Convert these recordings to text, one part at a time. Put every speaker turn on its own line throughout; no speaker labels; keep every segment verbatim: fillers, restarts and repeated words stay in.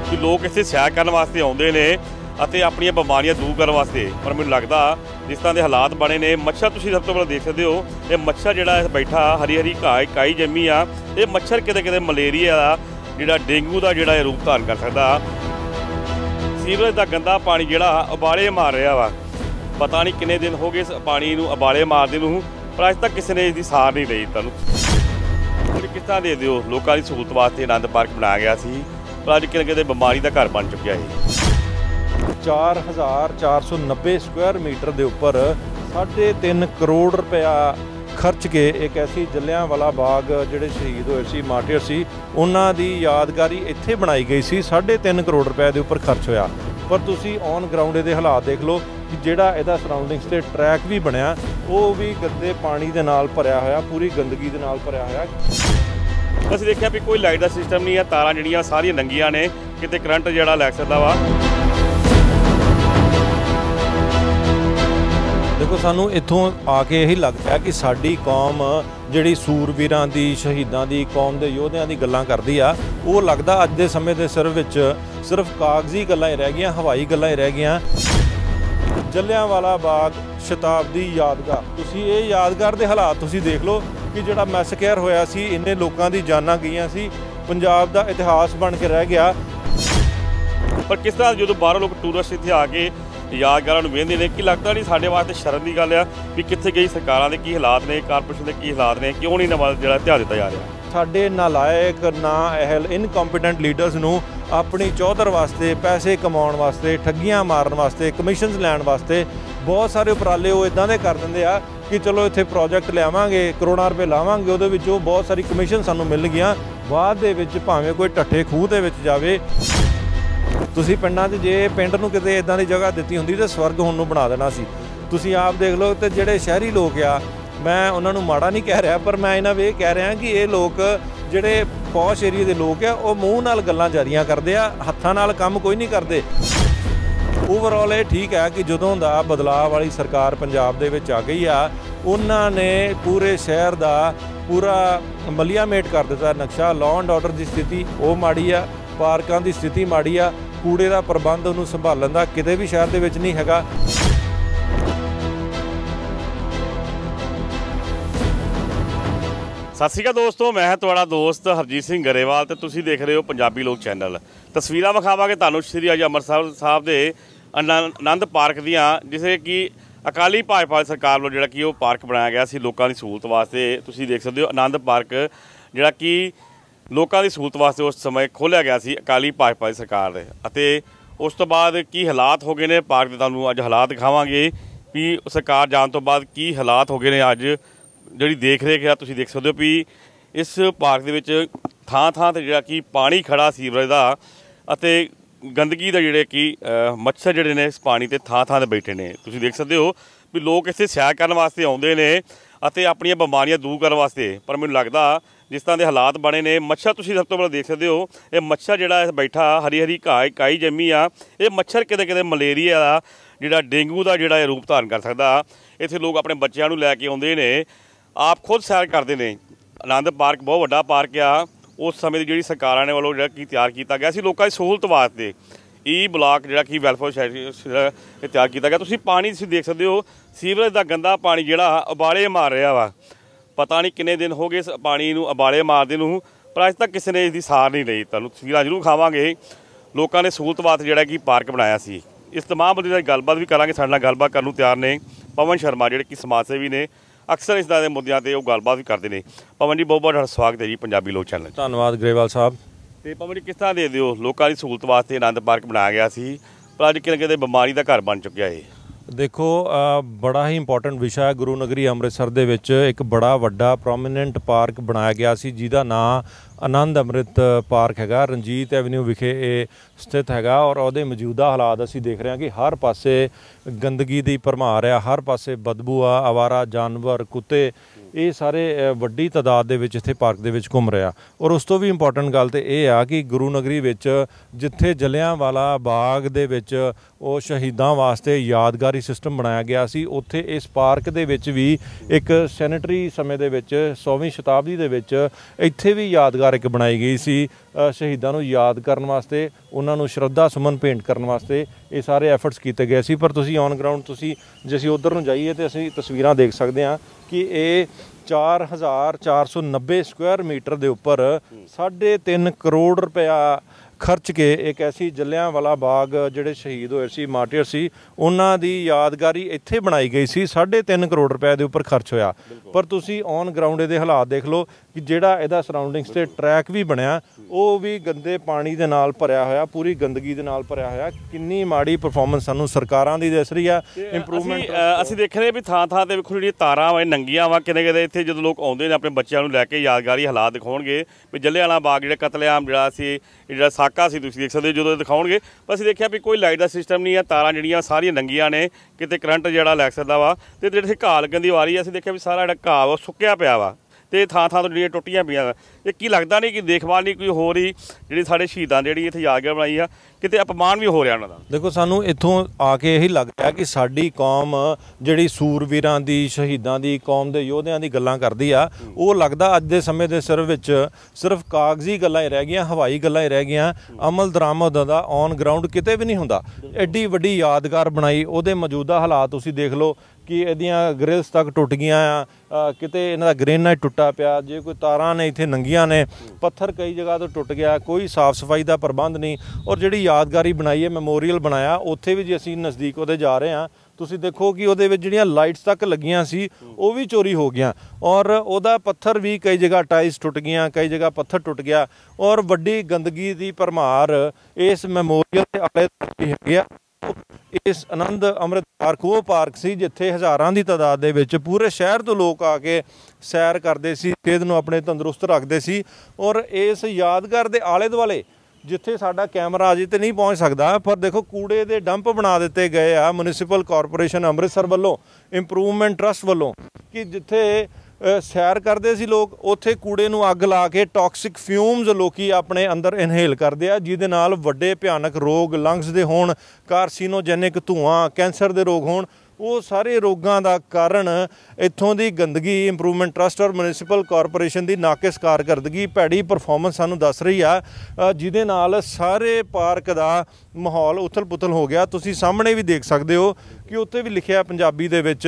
कि लोग इत्थे सैर करन वास्ते आउंदे ने ਅਤੇ ਆਪਣੀਆਂ ਬਿਮਾਰੀਆਂ दूर करने वास्ते। पर मैनूं लगदा जिस तरह के हालात बने ने मच्छर तुसीं सब तो पहले देख सकते हो ये मच्छर जिहड़ा बैठा हरी हरी घाह काई जमी आ ये मच्छर किते किते मलेरिया का जिहड़ा डेंगू का जिहड़ा रूप धारण कर सकदा। सीवरेज का गंदा पानी जिहड़ा उबाले मार रहा वा पता नहीं किन्ने दिन हो गए इस पानी नूं उबाले मारदे नूं पर अज तक किसी ने इसकी सार नहीं लई। तुहानूं किस तरह दे दिओ लोकां दी सहूलत वास्ते आनंद पार्क बनाया गया सी पर अज किते किते बीमारी का घर बन चुकिया है।
चार हज़ार चार सौ नब्बे स्क्वायर मीटर के उपर साढ़े तीन करोड़ रुपया खर्च के एक ऐसी जलियांवाला बाग जिहड़े शहीद होए सी मार्टिर सी उन्हां दी यादगारी इत्थे बनाई गई सी। साढ़े तीन करोड़ रुपए के उपर खर्च होया पर तुसी ऑन ग्राउंड इहदे हालात देख लो कि जिहड़ा इहदा सराउंडिंग्स ते ट्रैक भी बनया वो भी गंदे पानी दे नाल भरिया होया पूरी गंदगी दे नाल भरिया होया।
असीं देखिया भी कोई लाइट का सिस्टम नहीं है तारां जिहड़ियां सारियां नंगियां ने किते करंट जिहड़ा लग सकदा वा।
देखो सानू इत्थों आके यही लगता है कि साडी कौम जिहड़ी सूरवीरां दी शहीदां दी कौम दे योधियां दी गल्लां करदी आ वो लगदा अज दे समय दे सिर विच सिर्फ कागजी गल्लां ही रह गईयां हवाई गल्लां ही रह गईयां। जलियांवाला बाग शताब्दी यादगार तुसीं ये यादगार दे हालात तुसीं देख लो कि जिहड़ा मैसकेयर होया सी इन्ने लोकां दी जानां गईयां सी पंजाब दा इतिहास बन के रह गया।
पर किस तरह जो बाहरों लोग टूरिस्ट इत्थे आके यादगारां नूं वेंदे ने कि लगदा नहीं साडे वास्ते शर्म की गल आ भी कित्थे गई सरकारां दे की हालात ने कारपोरेशन दे की हालात ने क्यों नहीं नवां जिहड़ा ध्यान दित्ता जा रहा।
साडे नालायक ना अहल इनकॉम्पीटेंट लीडर्स नूं अपनी चौधर वास्ते पैसे कमाउण वास्ते ठगियां मारन वास्ते कमिशनस लैण वास्ते बहुत सारे उपराले वो इदां दे कर दिंदे आ कि चलो इत्थे प्रोजैक्ट लियावांगे करोड़ां रुपए लावांगे उहदे विच बहुत सारी कमिशन सानूं मिल गईयां बाद दे विच भावें कोई ढट्ठे खूह दे विच जावे। तुसीं पिंडां 'च जे पिंड नूं किते इदां दी जगह दित्ती हुंदी ते स्वर्ग हुण नूं बना देना सी। तुसीं आप देख लो ते जिहड़े शहरी लोग आ मैं उन्हां नूं माड़ा नहीं कह रहा पर मैं इन्हां वे कह रहा कि ये लोग जिहड़े पौश एरिए दे लोग आ वो मूँह नाल गल्लां जारियां करदे आ हत्थां नाल काम कोई नहीं करदे। ओवरऑल ये ठीक है कि जदों दा बदलाव वाली सरकार पंजाब दे विच आ गई आ उन्हां ने पूरे शहर दा पूरा मलियामेट कर दित्ता नक्शा। लॉ एंड ऑर्डर की स्थिति वो माड़ी आ पार्कां की स्थिति माड़ी आ कूड़े का प्रबंध उन्होंने संभालन का किते भी शहर दे विच नहीं हैगा।
सत श्री अकाल दोस्तों मैं तुहाड़ा दोस्त हरजीत सिंह गरेवाल ते तुसीं देख रहे हो पंजाबी लोक चैनल। तस्वीरां विखावांगे तुहानूं श्री अज अमृतसर साहब के आनंद पार्क दियां जिसे कि अकाली भाजपा सरकार वालों जिहड़ा कि वो पार्क बनाया गया सी लोकां दी सहूलत वास्ते। तुसीं देख सकते हो आनंद पार्क जिहड़ा कि लोगों की सहूलत वास्ते उस समय खोलिया गया सी अकाली भाजपा की सरकार दे अते उस तो बाद की हालात हो गए ने पार्क के तुहानूं अज हालात दिखावांगे भी सरकार जाण तो बाद की हालात हो गए ने। अज जिहड़ी देख रेख है तुसीं देख सकते हो भी इस पार्क दे विच थां थां ते जिहड़ा कि पानी खड़ा सीवरेज दा अते गंदगी दा जिहड़े कि मच्छर जिहड़े ने इस पानी ते थां थां ते बैठे ने। तुसीं देख सकते हो भी लोग इत्थे सैर करन वास्ते आउंदे ने अते अपणीआं बीमारियां दूर करन वास्ते। पर मैनूं लगदा जिस तरह के हालात बने ने मच्छर तुसीं सब तो पहले देख सकते हो ये मच्छर जिहड़ा बैठा हरी हरी घाह काई जमी आ ये मच्छर किते किते मलेरिया का जिहड़ा डेंगू का जिहड़ा रूप धारण कर सकदा। इत्थे लोग अपने बच्चों नूं लैके आउंदे ने आप खुद सैर करते हैं। आनंद पार्क बहुत वड्डा पार्क आ उस समय की जिहड़ी सरकारां ने वालों जिहड़ा कि तैयार किया गया सी लोकां दी सहूलत वास्ते ई ब्लॉक जिहड़ा कि वैलफेयर सोसाइटी तैयार किया गया। तुसीं पानी तुसीं देख सकते हो सीवरेज का गंदा पानी जिहड़ा उबाले मार रहा वा पता नहीं किन्ने दिन हो गए इस पानी नूं उबाले मारदे नूं पर अज तक किसी ने इसकी सार नहीं लई। तुहानूं तस्वीरां जरूर खावांगे लोकां ने सहूलत वास्ते जिहड़ा कि पार्क बनाया सी। इस तमाम बंदे दी गलबात भी करांगे साडे नाल गलबात करन नूं तैयार ने पवन शर्मा जिहड़े कि समाज सेवी ने अक्सर इस तरह के मुद्दों पर गलबात भी करते हैं। पवन जी बहुत बहुत स्वागत है जी पंजाबी लोक चैनल।
धन्यवाद ग्रेवाल साहब।
तो पवन जी किस तरह दे दिओ लोकां दी सहूलत वास्ते आनंद पार्क बनाया गया सी पर अज किते किते बीमारी का घर बन चुकिया है।
देखो बड़ा ही इंपॉर्टेंट विषय है गुरु नगरी अमृतसर दे विच एक बड़ा वड्डा प्रोमिनेंट पार्क बनाया गया सी जिहदा नाम आनंद अमृत पार्क हैगा रंजीत एवेन्यू विखे ये स्थित हैगा और उहदे मौजूदा हालात असीं देख रहे हैं कि हर पासे गंदगी दी भरमार आ हर पासे बदबू आ आवारा जानवर कुत्ते ये सारे वड्डी तादाद दे विच इत्थे पार्क दे विच घुम रहे आ। और उस तो भी इंपॉर्टेंट गल ते इह आ कि गुरु नगरी विच जिथे जलियांवाला बाग दे विच ਉਹ ਸ਼ਹੀਦਾਂ वास्ते यादगारी सिस्टम बनाया गया सी उत्थे इस पार्क ਦੇ भी एक सैनेटरी समय ਦੇ ਵਿੱਚ सौवीं शताब्दी ਦੇ ਵਿੱਚ ਇੱਥੇ भी यादगारी यादगार एक बनाई गई सी शहीदों को याद करने वास्ते, उन्होंने श्रद्धा सुमन भेंट करने वास्ते ये सारे एफर्ट्स किए गए सी। पर तुसी ऑन ग्राउंड तुसी जे असीं उधर नूं जाइए तो असीं तस्वीरां देख सकते हैं कि ये चार हज़ार चार सौ नब्बे स्क्वायर मीटर के उपर साढ़े तीन करोड़ रुपया खर्च के एक ऐसी जलियांवाला बाग ਜਿਹੜੇ शहीद होए सी मार्टियर सी उन्हां दी यादगारी ਇੱਥੇ बनाई गई सी। साढ़े तीन करोड़ रुपए के उपर खर्च होया। पर तुसी ऑन ग्राउंड ਇਹਦੇ हालात देख लो कि ਜਿਹੜਾ ਇਹਦਾ ਸਰਾਊਂਡਿੰਗਸ ਤੇ ਟਰੈਕ ਵੀ ਬਣਿਆ ਉਹ ਵੀ ਗੰਦੇ ਪਾਣੀ ਦੇ ਨਾਲ ਭਰਿਆ ਹੋਇਆ, ਪੂਰੀ ਗੰਦਗੀ ਦੇ ਨਾਲ ਭਰਿਆ ਹੋਇਆ। ਕਿੰਨੀ ਮਾੜੀ ਪਰਫਾਰਮੈਂਸ ਸਾਨੂੰ ਸਰਕਾਰਾਂ ਦੀ ਦਿਸ ਰਹੀ ਆ। ਇੰਪਰੂਵਮੈਂਟ
ਅਸੀਂ ਦੇਖ ਰਹੇ ਵੀ ਥਾਂ ਥਾਂ ਤੇ ਵੇਖੋ ਜਿਹੜੀਆਂ ਤਾਰਾਂ ਵਾ ਨੰਗੀਆਂ ਵਾ, ਕਿਤੇ ਕਿਤੇ ਇੱਥੇ ਜਦੋਂ ਲੋਕ ਆਉਂਦੇ ਨੇ ਆਪਣੇ ਬੱਚਿਆਂ ਨੂੰ ਲੈ ਕੇ ਯਾਦਗਾਰੀ ਹਾਲਾਤ ਦਿਖਾਉਣਗੇ ਵੀ ਜਲਿਆਂਵਾਲਾ ਬਾਗ ਜਿਹੜਾ ਕਤਲੇਆਮ ਜਿਹੜਾ ਸੀ, ਜਿਹੜਾ ਸਾਕਾ ਸੀ, ਤੁਸੀਂ ਦੇਖ ਸਕਦੇ ਜਦੋਂ ਦਿਖਾਉਣਗੇ। ਪਰ ਅਸੀਂ ਦੇਖਿਆ ਵੀ ਕੋਈ ਲਾਈਟ ਦਾ ਸਿਸਟਮ ਨਹੀਂ ਆ, ਤਾਰਾਂ ਜਿਹੜੀਆਂ ਸਾਰੀਆਂ ਨੰਗੀਆਂ ਨੇ, ਕਿਤੇ ਕਰੰਟ ਜਿਹੜਾ ਲੱਗ ਸਕਦਾ ਵਾ। ਤੇ ਜਿਹੜੇ ਘਾਹ ਲੱਗਣ ਦੀ ਵਾਰੀ ਅਸੀਂ ਦੇਖਿਆ ਵੀ ਸਾਰਾ ਜਿਹੜਾ ਘਾਹ ਵਾ ਸੁੱਕਿਆ ਪਿਆ ਵਾ ਤੇ ਥਾਂ ਥਾਂ ਤੋਂ ਜਿਹੜੀਆਂ ਟੁੱਟੀਆਂ ਪਈਆਂ। ਇਹ ਕੀ ਲੱਗਦਾ ਨਹੀਂ ਕਿ ਦੇਖਭਾਲ ਨਹੀਂ ਕੋਈ ਹੋ ਰਹੀ ਜਿਹੜੀ ਸਾਡੇ ਸ਼ਹੀਦਾਂ ਜਿਹੜੀ ਇੱਥੇ ਯਾਦਗਾਰ ਬਣਾਈ ਆ, ਕਿਤੇ ਅਪਮਾਨ ਵੀ ਹੋ ਰਿਹਾ ਉਹਨਾਂ ਦਾ।
ਦੇਖੋ ਸਾਨੂੰ ਇੱਥੋਂ ਆ ਕੇ ਇਹੀ ਲੱਗਦਾ ਕਿ ਸਾਡੀ ਕੌਮ ਜਿਹੜੀ ਸੂਰਵੀਰਾਂ ਦੀ, ਸ਼ਹੀਦਾਂ ਦੀ, ਕੌਮ ਦੇ ਯੋਧਿਆਂ ਦੀ ਗੱਲਾਂ ਕਰਦੀ ਆ, ਉਹ ਲੱਗਦਾ ਅੱਜ ਦੇ ਸਮੇਂ ਦੇ ਸਿਰ ਵਿੱਚ ਸਿਰਫ ਕਾਗਜ਼ੀ ਗੱਲਾਂ ਹੀ ਰਹਿ ਗਈਆਂ, ਹਵਾਈ ਗੱਲਾਂ ਹੀ ਰਹਿ ਗਈਆਂ। ਅਮਲ ਦਰਾਮਦ ਦਾ ਔਨ ਗਰਾਊਂਡ ਕਿਤੇ ਵੀ ਨਹੀਂ ਹੁੰਦਾ। ਐਡੀ ਵੱਡੀ ਯਾਦਗਾਰ ਬਣਾਈ, ਉਹਦੇ ਮੌਜੂਦਾ ਹਾਲਾਤ ਤੁਸੀਂ ਦੇਖ ਲਓ ਕਿ ਇਹਦੀਆਂ ਗ੍ਰਿਲਸ ਤੱਕ ਟੁੱਟ ਗਈਆਂ ਆ, ਕਿਤੇ ਇਹਨਾਂ ਦਾ ਗ੍ਰੇਨਾਈਟ ਟੁੱਟਾ ਪਿਆ, ਜੇ ਕੋਈ ਤਾਰਾਂ ਨੇ ਇੱਥੇ ਨੰਗੀਆਂ ਨੇ, ਪੱਥਰ ਕਈ ਜਗ੍ਹਾ ਤੋਂ ਟੁੱਟ ਗਿਆ, ਕੋਈ ਸਾਫ਼ ਸਫਾਈ ਦਾ ਪ੍ਰਬੰਧ ਨਹੀਂ। ਔਰ ਜਿਹੜੀ ਯਾਦਗਾਰੀ ਬਣਾਈ ਹੈ, ਮੈਮੋਰੀਅਲ ਬਣਾਇਆ, ਉੱਥੇ ਵੀ ਜੇ ਅਸੀਂ ਨਜ਼ਦੀਕ ਉਹਦੇ ਜਾ ਰਹੇ ਹਾਂ ਤੁਸੀਂ ਦੇਖੋ ਕਿ ਉਹਦੇ ਵਿੱਚ ਜਿਹੜੀਆਂ ਲਾਈਟਸ ਤੱਕ ਲੱਗੀਆਂ ਸੀ ਉਹ ਵੀ ਚੋਰੀ ਹੋ ਗਈਆਂ। ਔਰ ਉਹਦਾ ਪੱਥਰ ਵੀ ਕਈ ਜਗ੍ਹਾ ਟਾਈਲਸ ਟੁੱਟ ਗਈਆਂ, ਕਈ ਜਗ੍ਹਾ ਪੱਥਰ ਟੁੱਟ ਗਿਆ। ਔਰ ਵੱਡੀ ਗੰਦਗੀ ਦੀ ਭਰਮਾਰ ਇਸ ਮੈਮੋਰੀਅਲ ਦੇ ਆਲੇ ਦੁਆਲੇ ਹੈਗੀ ਆ। ਇਸ ਆਨੰਦ ਅੰਮ੍ਰਿਤਸਰ ਖੂਹ ਪਾਰਕ ਸੀ ਜਿੱਥੇ ਹਜ਼ਾਰਾਂ ਦੀ ਤਾਦਾਦ ਦੇ ਵਿੱਚ ਪੂਰੇ ਸ਼ਹਿਰ ਤੋਂ ਲੋਕ ਆ ਕੇ ਸੈਰ ਕਰਦੇ ਸੀ, ਸਿਹਤ ਨੂੰ ਆਪਣੇ ਤੰਦਰੁਸਤ ਰੱਖਦੇ ਸੀ। ਔਰ ਇਸ ਯਾਦਗਾਰ ਦੇ ਆਲੇ ਦੁਆਲੇ ਜਿੱਥੇ ਸਾਡਾ ਕੈਮਰਾ ਅਜੇ ਤਾਂ ਨਹੀਂ ਪਹੁੰਚ ਸਕਦਾ, ਪਰ ਦੇਖੋ ਕੂੜੇ ਦੇ ਡੰਪ ਬਣਾ ਦਿੱਤੇ ਗਏ ਆ ਮਿਊਨਿਸਪਲ ਕਾਰਪੋਰੇਸ਼ਨ ਅੰਮ੍ਰਿਤਸਰ ਵੱਲੋਂ, ਇੰਪਰੂਵਮੈਂਟ ਟਰਸਟ ਵੱਲੋਂ, ਕਿ ਜਿੱਥੇ ਸੈਰ ਕਰਦੇ ਸੀ ਲੋਕ ਉੱਥੇ ਕੂੜੇ ਨੂੰ ਅੱਗ ਲਾ ਕੇ ਟੌਕਸਿਕ ਫਿਊਮਸ ਲੋਕੀ ਆਪਣੇ ਅੰਦਰ ਇਨਹੇਲ ਕਰਦੇ ਆ, ਜਿਹਦੇ ਨਾਲ ਵੱਡੇ ਭਿਆਨਕ ਰੋਗ ਲੰਗਸ ਦੇ ਹੋਣ, ਕਾਰਸੀਨੋਜੈਨਿਕ ਧੂਆਂ, ਕੈਂਸਰ ਦੇ ਰੋਗ ਹੋਣ। ਉਹ ਸਾਰੇ ਰੋਗਾਂ ਦਾ ਕਾਰਨ ਇੱਥੋਂ ਦੀ ਗੰਦਗੀ, ਇੰਪਰੂਵਮੈਂਟ ਟਰਸਟ ਔਰ ਮਿਊਨਿਸਪਲ ਕਾਰਪੋਰੇਸ਼ਨ ਦੀ ਨਾਕਿਸ ਕਾਰਕਰਦਗੀ, ਭੈੜੀ ਪਰਫਾਰਮੈਂਸ ਸਾਨੂੰ ਦੱਸ ਰਹੀ ਆ, ਜਿਹਦੇ ਨਾਲ ਸਾਰੇ ਪਾਰਕ ਦਾ ਮਾਹੌਲ ਉਥਲ ਪੁਥਲ ਹੋ ਗਿਆ। ਤੁਸੀਂ ਸਾਹਮਣੇ ਵੀ ਦੇਖ ਸਕਦੇ ਹੋ ਕਿ ਉੱਥੇ ਵੀ ਲਿਖਿਆ ਪੰਜਾਬੀ ਦੇ ਵਿੱਚ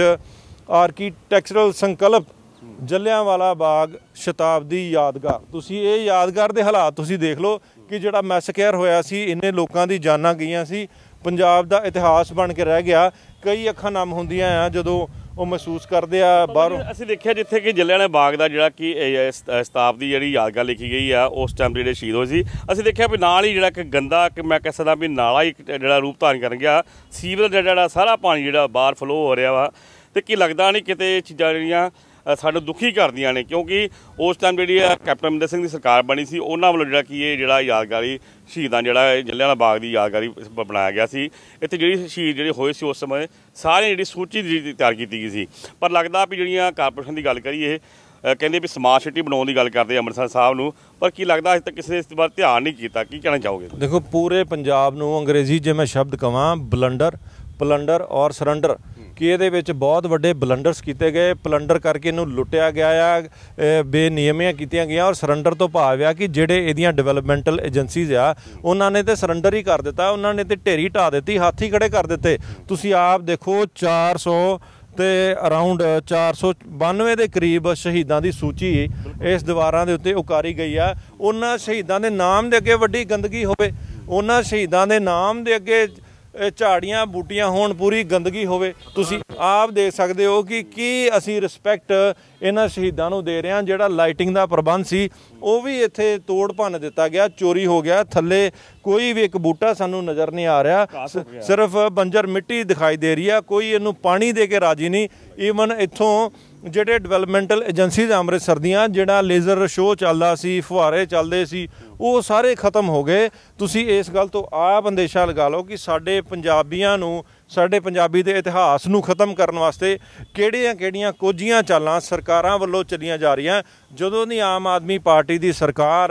ਆਰਕੀਟੈਕਚਰਲ ਸੰਕਲਪ ਜਲਿਆਂਵਾਲਾ ਬਾਗ ਸ਼ਤਾਬਦੀ ਯਾਦਗਾਰ। ਤੁਸੀਂ ਇਹ ਯਾਦਗਾਰ ਦੇ ਹਾਲਾਤ ਤੁਸੀਂ ਦੇਖ ਲਓ ਕਿ ਜਿਹੜਾ ਮੈਸਕੇਅਰ ਹੋਇਆ ਸੀ, ਇੰਨੇ ਲੋਕਾਂ ਦੀ ਜਾਨਾਂ ਗਈਆਂ ਸੀ, ਪੰਜਾਬ ਦਾ ਇਤਿਹਾਸ ਬਣ ਕੇ ਰਹਿ ਗਿਆ। ਕਈ ਅੱਖਾਂ ਨਮ ਹੁੰਦੀਆਂ ਆ ਜਦੋਂ ਉਹ ਮਹਿਸੂਸ ਕਰਦੇ ਆ ਬਾਹਰੋਂ। ਅਸੀਂ
ਦੇਖਿਆ ਜਿੱਥੇ ਕਿ ਜਲਿਆਂਵਾਲਾ ਬਾਗ ਦਾ ਜਿਹੜਾ ਕਿ ਸ਼ਤਾਬਦੀ ਜਿਹੜੀ ਯਾਦਗਾਰ ਲਿਖੀ ਗਈ ਆ, ਉਸ ਟਾਈਮ ਜਿਹੜੇ ਸ਼ਹੀਦ ਹੋਏ ਸੀ, ਅਸੀਂ ਦੇਖਿਆ ਵੀ ਨਾਲ ਹੀ ਜਿਹੜਾ ਕਿ ਗੰਦਾ, ਕਿ ਮੈਂ ਕਹਿ ਸਕਦਾ ਵੀ ਨਾਲਾ ਹੀ ਜਿਹੜਾ ਰੂਪ ਧਾਰਨ ਕਰਨ ਗਿਆ। ਸੀਵਰੇਜ ਦਾ ਜਿਹੜਾ ਸਾਰਾ ਪਾਣੀ ਜਿਹੜਾ ਬਾਹਰ ਫਲੋ ਹੋ ਰਿਹਾ ਵਾ, ਤੇ ਕੀ ਲੱਗਦਾ ਨਹੀਂ ਕਿਤੇ ਇਹ ਚੀਜ਼ਾਂ ਜਿਹੜੀਆਂ ਸਾਨੂੰ ਦੁਖੀ ਕਰਦੀਆਂ ਨੇ, ਕਿਉਂਕਿ ਉਸ ਟਾਈਮ ਜਿਹੜੀ ਆ ਕੈਪਟਨ ਅਮਰਿੰਦਰ ਸਿੰਘ ਦੀ ਸਰਕਾਰ ਬਣੀ ਸੀ, ਉਹਨਾਂ ਵੱਲੋਂ ਜਿਹੜਾ ਕਿ ਇਹ ਜਿਹੜਾ ਯਾਦਗਾਰੀ ਸ਼ਹੀਦਾਂ ਜਿਹੜਾ ਜਲਿਆਂਵਾਲਾ ਬਾਗ ਦੀ ਯਾਦਗਾਰੀ ਬਣਾਇਆ ਗਿਆ ਸੀ। ਇੱਥੇ ਜਿਹੜੀ ਸ਼ਹੀਦ ਜਿਹੜੇ ਹੋਏ ਸੀ ਉਸ ਸਮੇਂ ਸਾਰੀ ਜਿਹੜੀ ਸੂਚੀ ਦੀ ਤਿਆਰ ਕੀਤੀ ਗਈ ਸੀ। ਪਰ ਲੱਗਦਾ ਵੀ ਜਿਹੜੀਆਂ ਕਾਰਪੋਰੇਸ਼ਨ ਦੀ ਗੱਲ ਕਰੀਏ, ਕਹਿੰਦੇ ਵੀ ਸਮਾਰਟ ਸਿਟੀ ਬਣਾਉਣ ਦੀ ਗੱਲ ਕਰਦੇ ਅੰਮ੍ਰਿਤਸਰ ਸਾਹਿਬ ਨੂੰ, ਪਰ ਕੀ ਲੱਗਦਾ ਅਜੇ ਤੱਕ ਕਿਸੇ ਨੇ ਇਸ ਬਾਰੇ ਧਿਆਨ ਨਹੀਂ ਕੀਤਾ। ਕੀ ਕਹਿਣਾ ਚਾਹੋਗੇ?
ਦੇਖੋ ਪੂਰੇ ਪੰਜਾਬ ਨੂੰ ਅੰਗਰੇਜ਼ੀ ਜੇ ਮੈਂ ਸ਼ਬਦ ਕਹਾਂ ਬਲੰਡਰ, ਪਲੰਡਰ ਔਰ ਸਰੰਡਰ, ਕਿ ਇਹਦੇ ਵਿੱਚ ਬਹੁਤ ਵੱਡੇ ਬਲੰਡਰਸ ਕੀਤੇ ਗਏ। ਪਲੰਡਰ ਕਰਕੇ ਇਹਨੂੰ ਲੁੱਟਿਆ ਗਿਆ ਆ, ਬੇਨਿਯਮੀਆਂ ਕੀਤੀਆਂ ਗਈਆਂ। ਔਰ ਸਰੰਡਰ ਤੋਂ ਭਾਵ ਆ ਕਿ ਜਿਹੜੇ ਇਹਦੀਆਂ ਡਿਵੈਲਪਮੈਂਟਲ ਏਜੰਸੀਜ਼ ਆ ਉਹਨਾਂ ਨੇ ਤੇ ਸਰੰਡਰ ਹੀ ਕਰ ਦਿੱਤਾ, ਉਹਨਾਂ ਨੇ ਤੇ ਢੇਰੀ ਢਾਹ ਦਿੱਤੀ, ਹੱਥ ਹੀ ਖੜੇ ਕਰ ਦਿੱਤੇ। ਤੁਸੀਂ ਆਪ ਦੇਖੋ ਚਾਰ ਸੌ ਤੇ ਅਰਾਊਂਡ ਚਾਰ ਸੌ ਬਾਨਵੇਂ ਦੇ ਕਰੀਬ ਸ਼ਹੀਦਾਂ ਦੀ ਸੂਚੀ ਇਸ ਦੀਵਾਰਾਂ ਦੇ ਉੱਤੇ ਉਕਾਰੀ ਗਈ ਆ। ਉਹਨਾਂ ਸ਼ਹੀਦਾਂ ਦੇ ਨਾਮ ਦੇ ਅੱਗੇ ਵੱਡੀ ਗੰਦਗੀ ਹੋਵੇ, ਉਹਨਾਂ ਸ਼ਹੀਦਾਂ ਦੇ ਨਾਮ ਦੇ ਅੱਗੇ ਝਾੜੀਆਂ ਬੂਟੀਆਂ ਹੋਣ, ਪੂਰੀ ਗੰਦਗੀ ਹੋਵੇ। ਤੁਸੀਂ ਆਪ ਦੇਖ ਸਕਦੇ ਹੋ ਕਿ ਕੀ ਅਸੀਂ ਰਿਸਪੈਕਟ ਇਹਨਾਂ ਸ਼ਹੀਦਾਂ ਨੂੰ ਦੇ ਰਹੇ ਹਾਂ। ਜਿਹੜਾ ਲਾਈਟਿੰਗ ਦਾ ਪ੍ਰਬੰਧ ਸੀ ਉਹ ਵੀ ਇੱਥੇ ਤੋੜ ਭੰਨ ਦਿੱਤਾ ਗਿਆ, ਚੋਰੀ ਹੋ ਗਿਆ। ਥੱਲੇ ਕੋਈ ਵੀ ਇੱਕ ਬੂਟਾ ਸਾਨੂੰ ਨਜ਼ਰ ਨਹੀਂ ਆ ਰਿਹਾ, ਸਿਰਫ ਬੰਜਰ ਮਿੱਟੀ ਦਿਖਾਈ ਦੇ ਰਹੀ ਆ, ਕੋਈ ਇਹਨੂੰ ਪਾਣੀ ਦੇ ਕੇ ਰਾਜੀ ਨਹੀਂ। ਈਵਨ ਇੱਥੋਂ ਜਿਹੜੇ ਡਿਵੈਲਪਮੈਂਟਲ ਏਜੰਸੀਜ਼ ਅੰਮ੍ਰਿਤਸਰ ਦੀਆਂ, ਜਿਹੜਾ ਲੇਜ਼ਰ ਸ਼ੋਅ ਚੱਲਦਾ ਸੀ, ਫੁਹਾਰੇ ਚੱਲਦੇ ਸੀ, ਉਹ ਸਾਰੇ ਖਤਮ ਹੋ ਗਏ। ਤੁਸੀਂ ਇਸ ਗੱਲ ਤੋਂ ਆਪ ਅੰਦੇਸ਼ਾ ਲਗਾ ਲਓ ਕਿ ਸਾਡੇ ਪੰਜਾਬੀਆਂ ਨੂੰ, ਸਾਡੇ ਪੰਜਾਬੀ ਦੇ ਇਤਿਹਾਸ ਨੂੰ ਖਤਮ ਕਰਨ ਵਾਸਤੇ ਕਿਹੜੀਆਂ ਕਿਹੜੀਆਂ ਕੋਝੀਆਂ ਚਾਲਾਂ ਸਰਕਾਰਾਂ ਵੱਲੋਂ ਚੱਲੀਆਂ ਜਾ ਰਹੀਆਂ। ਜਦੋਂ ਦੀ ਆਮ ਆਦਮੀ ਪਾਰਟੀ ਦੀ ਸਰਕਾਰ ਆਈ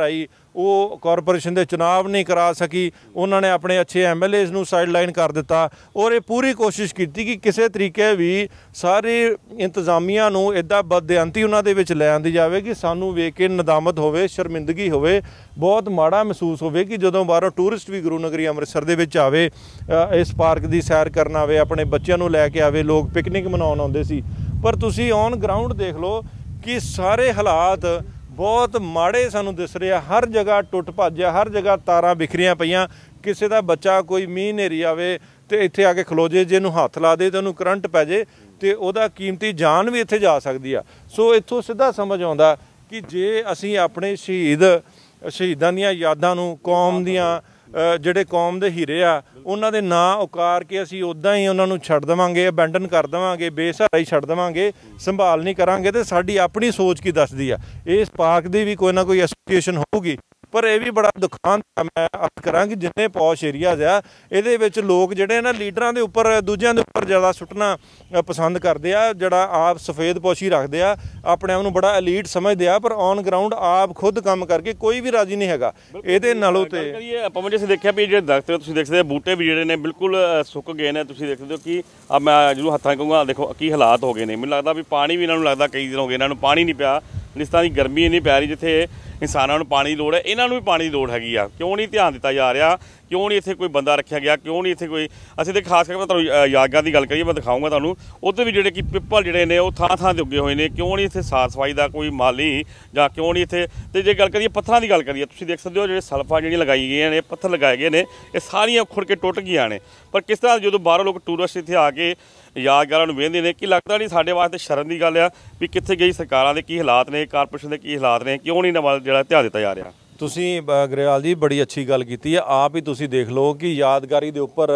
ਉਹ ਕਾਰਪੋਰੇਸ਼ਨ ਦੇ ਚੁਣਾਵ ਨਹੀਂ ਕਰਾ ਸਕੀ, ਉਹਨਾਂ ਨੇ ਆਪਣੇ ਅੱਛੇ ਐਮ ਐਲ ਏਜ਼ ਨੂੰ ਸਾਈਡਲਾਈਨ ਕਰ ਦਿੱਤਾ। ਔਰ ਇਹ ਪੂਰੀ ਕੋਸ਼ਿਸ਼ ਕੀਤੀ ਕਿ ਕਿਸੇ ਤਰੀਕੇ ਵੀ ਸਾਰੀ ਇੰਤਜ਼ਾਮੀਆ ਨੂੰ ਇੱਦਾਂ ਬਦਦਿਆਂਤੀ ਉਹਨਾਂ ਦੇ ਵਿੱਚ ਲੈ ਆਂਦੀ ਜਾਵੇ ਕਿ ਸਾਨੂੰ ਵੇਖ ਕੇ ਨਦਾਮਤ ਹੋਵੇ, ਸ਼ਰਮਿੰਦਗੀ ਹੋਵੇ, ਬਹੁਤ ਮਾੜਾ ਮਹਿਸੂਸ ਹੋਵੇ ਕਿ ਜਦੋਂ ਬਾਹਰੋਂ ਟੂਰਿਸਟ ਵੀ ਗੁਰੂ ਨਗਰੀ ਅੰਮ੍ਰਿਤਸਰ ਦੇ ਵਿੱਚ ਆਵੇ, ਇਸ ਪਾਰਕ ਦੀ ਸੈਰ ਕਰਨ ਆਵੇ, ਆਪਣੇ ਬੱਚਿਆਂ ਨੂੰ ਲੈ ਕੇ ਆਵੇ। ਲੋਕ ਪਿਕਨਿਕ ਮਨਾਉਣ ਆਉਂਦੇ ਸੀ, ਪਰ ਤੁਸੀਂ ਔਨ ਗਰਾਊਂਡ ਦੇਖ ਲਓ ਕਿ ਸਾਰੇ ਹਾਲਾਤ ਬਹੁਤ ਮਾੜੇ ਸਾਨੂੰ ਦਿਸ ਰਹੇ ਆ। ਹਰ ਜਗ੍ਹਾ ਟੁੱਟ ਭੱਜ ਆ, ਹਰ ਜਗ੍ਹਾ ਤਾਰਾਂ ਬਿਖਰੀਆਂ ਪਈਆਂ। ਕਿਸੇ ਦਾ ਬੱਚਾ ਕੋਈ ਮੀਂਹ ਹਨੇਰੀ ਆਵੇ ਤੇ ਇੱਥੇ ਆ ਕੇ ਖਲੋ ਜੇ, ਜੇ ਇਹਨੂੰ ਹੱਥ ਲਾ ਦੇ ਤੇ ਉਹਨੂੰ ਕਰੰਟ ਪੈ ਜੇ ਤੇ ਉਹਦਾ ਕੀਮਤੀ ਜਾਨ ਵੀ ਇੱਥੇ ਜਾ ਸਕਦੀ ਆ। ਸੋ ਇੱਥੋਂ ਸਿੱਧਾ ਸਮਝ ਆਉਂਦਾ ਕਿ ਜੇ ਅਸੀਂ ਆਪਣੇ ਸ਼ਹੀਦ ਸ਼ਹੀਦਾਂ ਦੀਆਂ ਯਾਦਾਂ ਨੂੰ, ਕੌਮ ਦੀਆਂ ਜਿਹੜੇ ਕੌਮ ਦੇ ਹੀਰੇ ਆ, ਉਹਨਾਂ ਦੇ ਨਾਂ ਉਕਾਰ ਕੇ ਅਸੀਂ ਉੱਦਾਂ ਹੀ ਉਹਨਾਂ ਨੂੰ ਛੱਡ ਦੇਵਾਂਗੇ, ਅਬੈਂਡਨ ਕਰ ਦੇਵਾਂਗੇ, ਬੇਸਹਾਰਾ ਹੀ ਛੱਡ ਦੇਵਾਂਗੇ, ਸੰਭਾਲ ਨਹੀਂ ਕਰਾਂਗੇ, ਤੇ ਸਾਡੀ ਆਪਣੀ ਸੋਚ ਕੀ ਦੱਸਦੀ ਆ। ਇਸ ਪਾਰਕ ਦੀ ਵੀ ਕੋਈ ਨਾ ਕੋਈ ਐਸੋਸੀਏਸ਼ਨ ਹੋਊਗੀ, ਪਰ ਇਹ ਵੀ ਬੜਾ ਦੁਖਾਂਤ ਮੈਂ ਅਰਜ਼ ਕਰਾਂ ਕਿ ਜਿੰਨੇ ਪੌਸ਼ ਏਰੀਆਜ਼ ਆ ਇਹਦੇ ਵਿੱਚ ਲੋਕ ਜਿਹੜੇ ਨਾ ਲੀਡਰਾਂ ਦੇ ਉੱਪਰ, ਦੂਜਿਆਂ ਦੇ ਉੱਪਰ ਜ਼ਿਆਦਾ ਸੁੱਟਣਾ ਪਸੰਦ ਕਰਦੇ ਆ, ਜਿਹੜਾ ਆਪ ਸਫੇਦ ਪੋਸ਼ੀ ਰੱਖਦੇ ਆ, ਆਪਣੇ ਆਪ ਨੂੰ ਬੜਾ ਐਲੀਟ ਸਮਝਦੇ ਆ, ਪਰ ਔਨ ਗਰਾਊਂਡ ਆਪ ਖੁਦ ਕੰਮ ਕਰਕੇ ਕੋਈ ਵੀ ਰਾਜੀ ਨਹੀਂ ਹੈਗਾ ਇਹਦੇ ਨਾਲੋਂ। ਤੇ
ਆਪਾਂ ਜਿਵੇਂ ਦੇਖਿਆ ਵੀ ਜਿਹੜੇ ਦਰਖਤ ਤੁਸੀਂ ਦੇਖ ਸਕਦੇ ਬੂਟੇ ਵੀ ਜਿਹੜੇ ਨੇ ਬਿਲਕੁਲ ਸੁੱਕ ਗਏ ਨੇ। ਤੁਸੀਂ ਦੇਖ ਸਕਦੇ ਹੋ ਕਿ ਆ ਮੈਂ ਜਿਹਨੂੰ ਹੱਥਾਂ ਕਹੂੰਗਾ, ਦੇਖੋ ਕੀ ਹਾਲਾਤ ਹੋ ਗਏ ਨੇ। ਮੈਨੂੰ ਲੱਗਦਾ ਵੀ ਪਾਣੀ ਵੀ ਇਹਨਾਂ ਨੂੰ ਲੱਗਦਾ ਕਈ ਦਿਨ ਹੋ ਗਏ ਇਹਨਾਂ ਨੂੰ ਪਾਣੀ ਨਹੀਂ ਪਿਆ। ਜਿਸ ਤਰ੍ਹਾਂ ਦੀ ਗਰਮੀ ਨਹੀਂ ਪੈ ਰਹੀ, ਜਿੱਥੇ ਇਨਸਾਨਾਂ ਨੂੰ ਪਾਣੀ ਦੀ ਲੋੜ ਹੈ, ਇਹਨਾਂ ਨੂੰ ਵੀ ਪਾਣੀ ਦੀ ਲੋੜ ਹੈਗੀ ਆ। ਕਿਉਂ ਨਹੀਂ ਧਿਆਨ ਦਿੱਤਾ ਜਾ ਰਿਹਾ? ਕਿਉਂ ਨਹੀਂ ਇੱਥੇ ਕੋਈ ਬੰਦਾ ਰੱਖਿਆ ਗਿਆ? ਕਿਉਂ ਨਹੀਂ ਇੱਥੇ ਕੋਈ, ਅਸੀਂ ਤਾਂ ਖਾਸ ਕਰਕੇ ਮੈਂ ਤੁਹਾਨੂੰ ਯਾਦਗਾਰ ਦੀ ਗੱਲ ਕਰੀਏ, ਮੈਂ ਦਿਖਾਊਂਗਾ ਤੁਹਾਨੂੰ, ਉੱਥੇ ਵੀ ਜਿਹੜੇ ਕਿ ਪਿੱਪਲ ਜਿਹੜੇ ਨੇ ਉਹ ਥਾਂ ਥਾਂ 'ਤੇ ਉੱਗੇ ਹੋਏ ਨੇ। ਕਿਉਂ ਨਹੀਂ ਇੱਥੇ ਸਾਫ਼ ਸਫਾਈ ਦਾ ਕੋਈ ਮਾਲੀ, ਜਾਂ ਕਿਉਂ ਨਹੀਂ ਇੱਥੇ? ਅਤੇ ਜੇ ਗੱਲ ਕਰੀਏ ਪੱਥਰਾਂ ਦੀ ਗੱਲ ਕਰੀਏ, ਤੁਸੀਂ ਦੇਖ ਸਕਦੇ ਹੋ ਜਿਹੜੇ ਸਲਫਾਂ ਜਿਹੜੀਆਂ ਲਗਾਈ ਗਈਆਂ ਨੇ, ਪੱਥਰ ਲਗਾਏ ਗਏ ਨੇ, ਇਹ ਸਾਰੀਆਂ ਉਖੜ ਕੇ ਟੁੱਟ ਗਈਆਂ ਨੇ। ਪਰ ਕਿਸ ਤਰ੍ਹਾਂ ਜਦੋਂ ਬਾਹਰੋਂ ਲੋਕ ਟੂਰਿਸਟ ਇੱਥੇ ਆ ਕੇ ਯਾਦਗਾਰਾਂ ਨੂੰ ਵੇਖਦੇ ਨੇ, ਕਿ ਲੱਗਦਾ ਨਹੀਂ ਸਾਡੇ ਵਾਸਤੇ ਸ਼ਰਮ ਦੀ ਗੱਲ ਆ ਵੀ ਕਿੱਥੇ ਗਈ ਸਰਕਾਰਾਂ ਦੇ ਕੀ ਹਾਲਾਤ ਨੇ, ਕਾਰਪੋਰੇਸ਼ਨ ਦੇ ਕੀ ਹਾਲਾਤ ਨੇ, ਕਿਉਂ ਨਹੀਂ ਨਵਾਂ ਜਿਹੜਾ ਧਿਆਨ ਦਿੱਤਾ ਜਾ ਰਿਹਾ?
ਤੁਸੀਂ ਗਰੇਵਾਲ ਜੀ ਬੜੀ ਅੱਛੀ ਗੱਲ ਕੀਤੀ ਹੈ। ਆਪ ਹੀ ਤੁਸੀਂ ਦੇਖ ਲਓ ਕਿ ਯਾਦਗਾਰੀ ਦੇ ਉੱਪਰ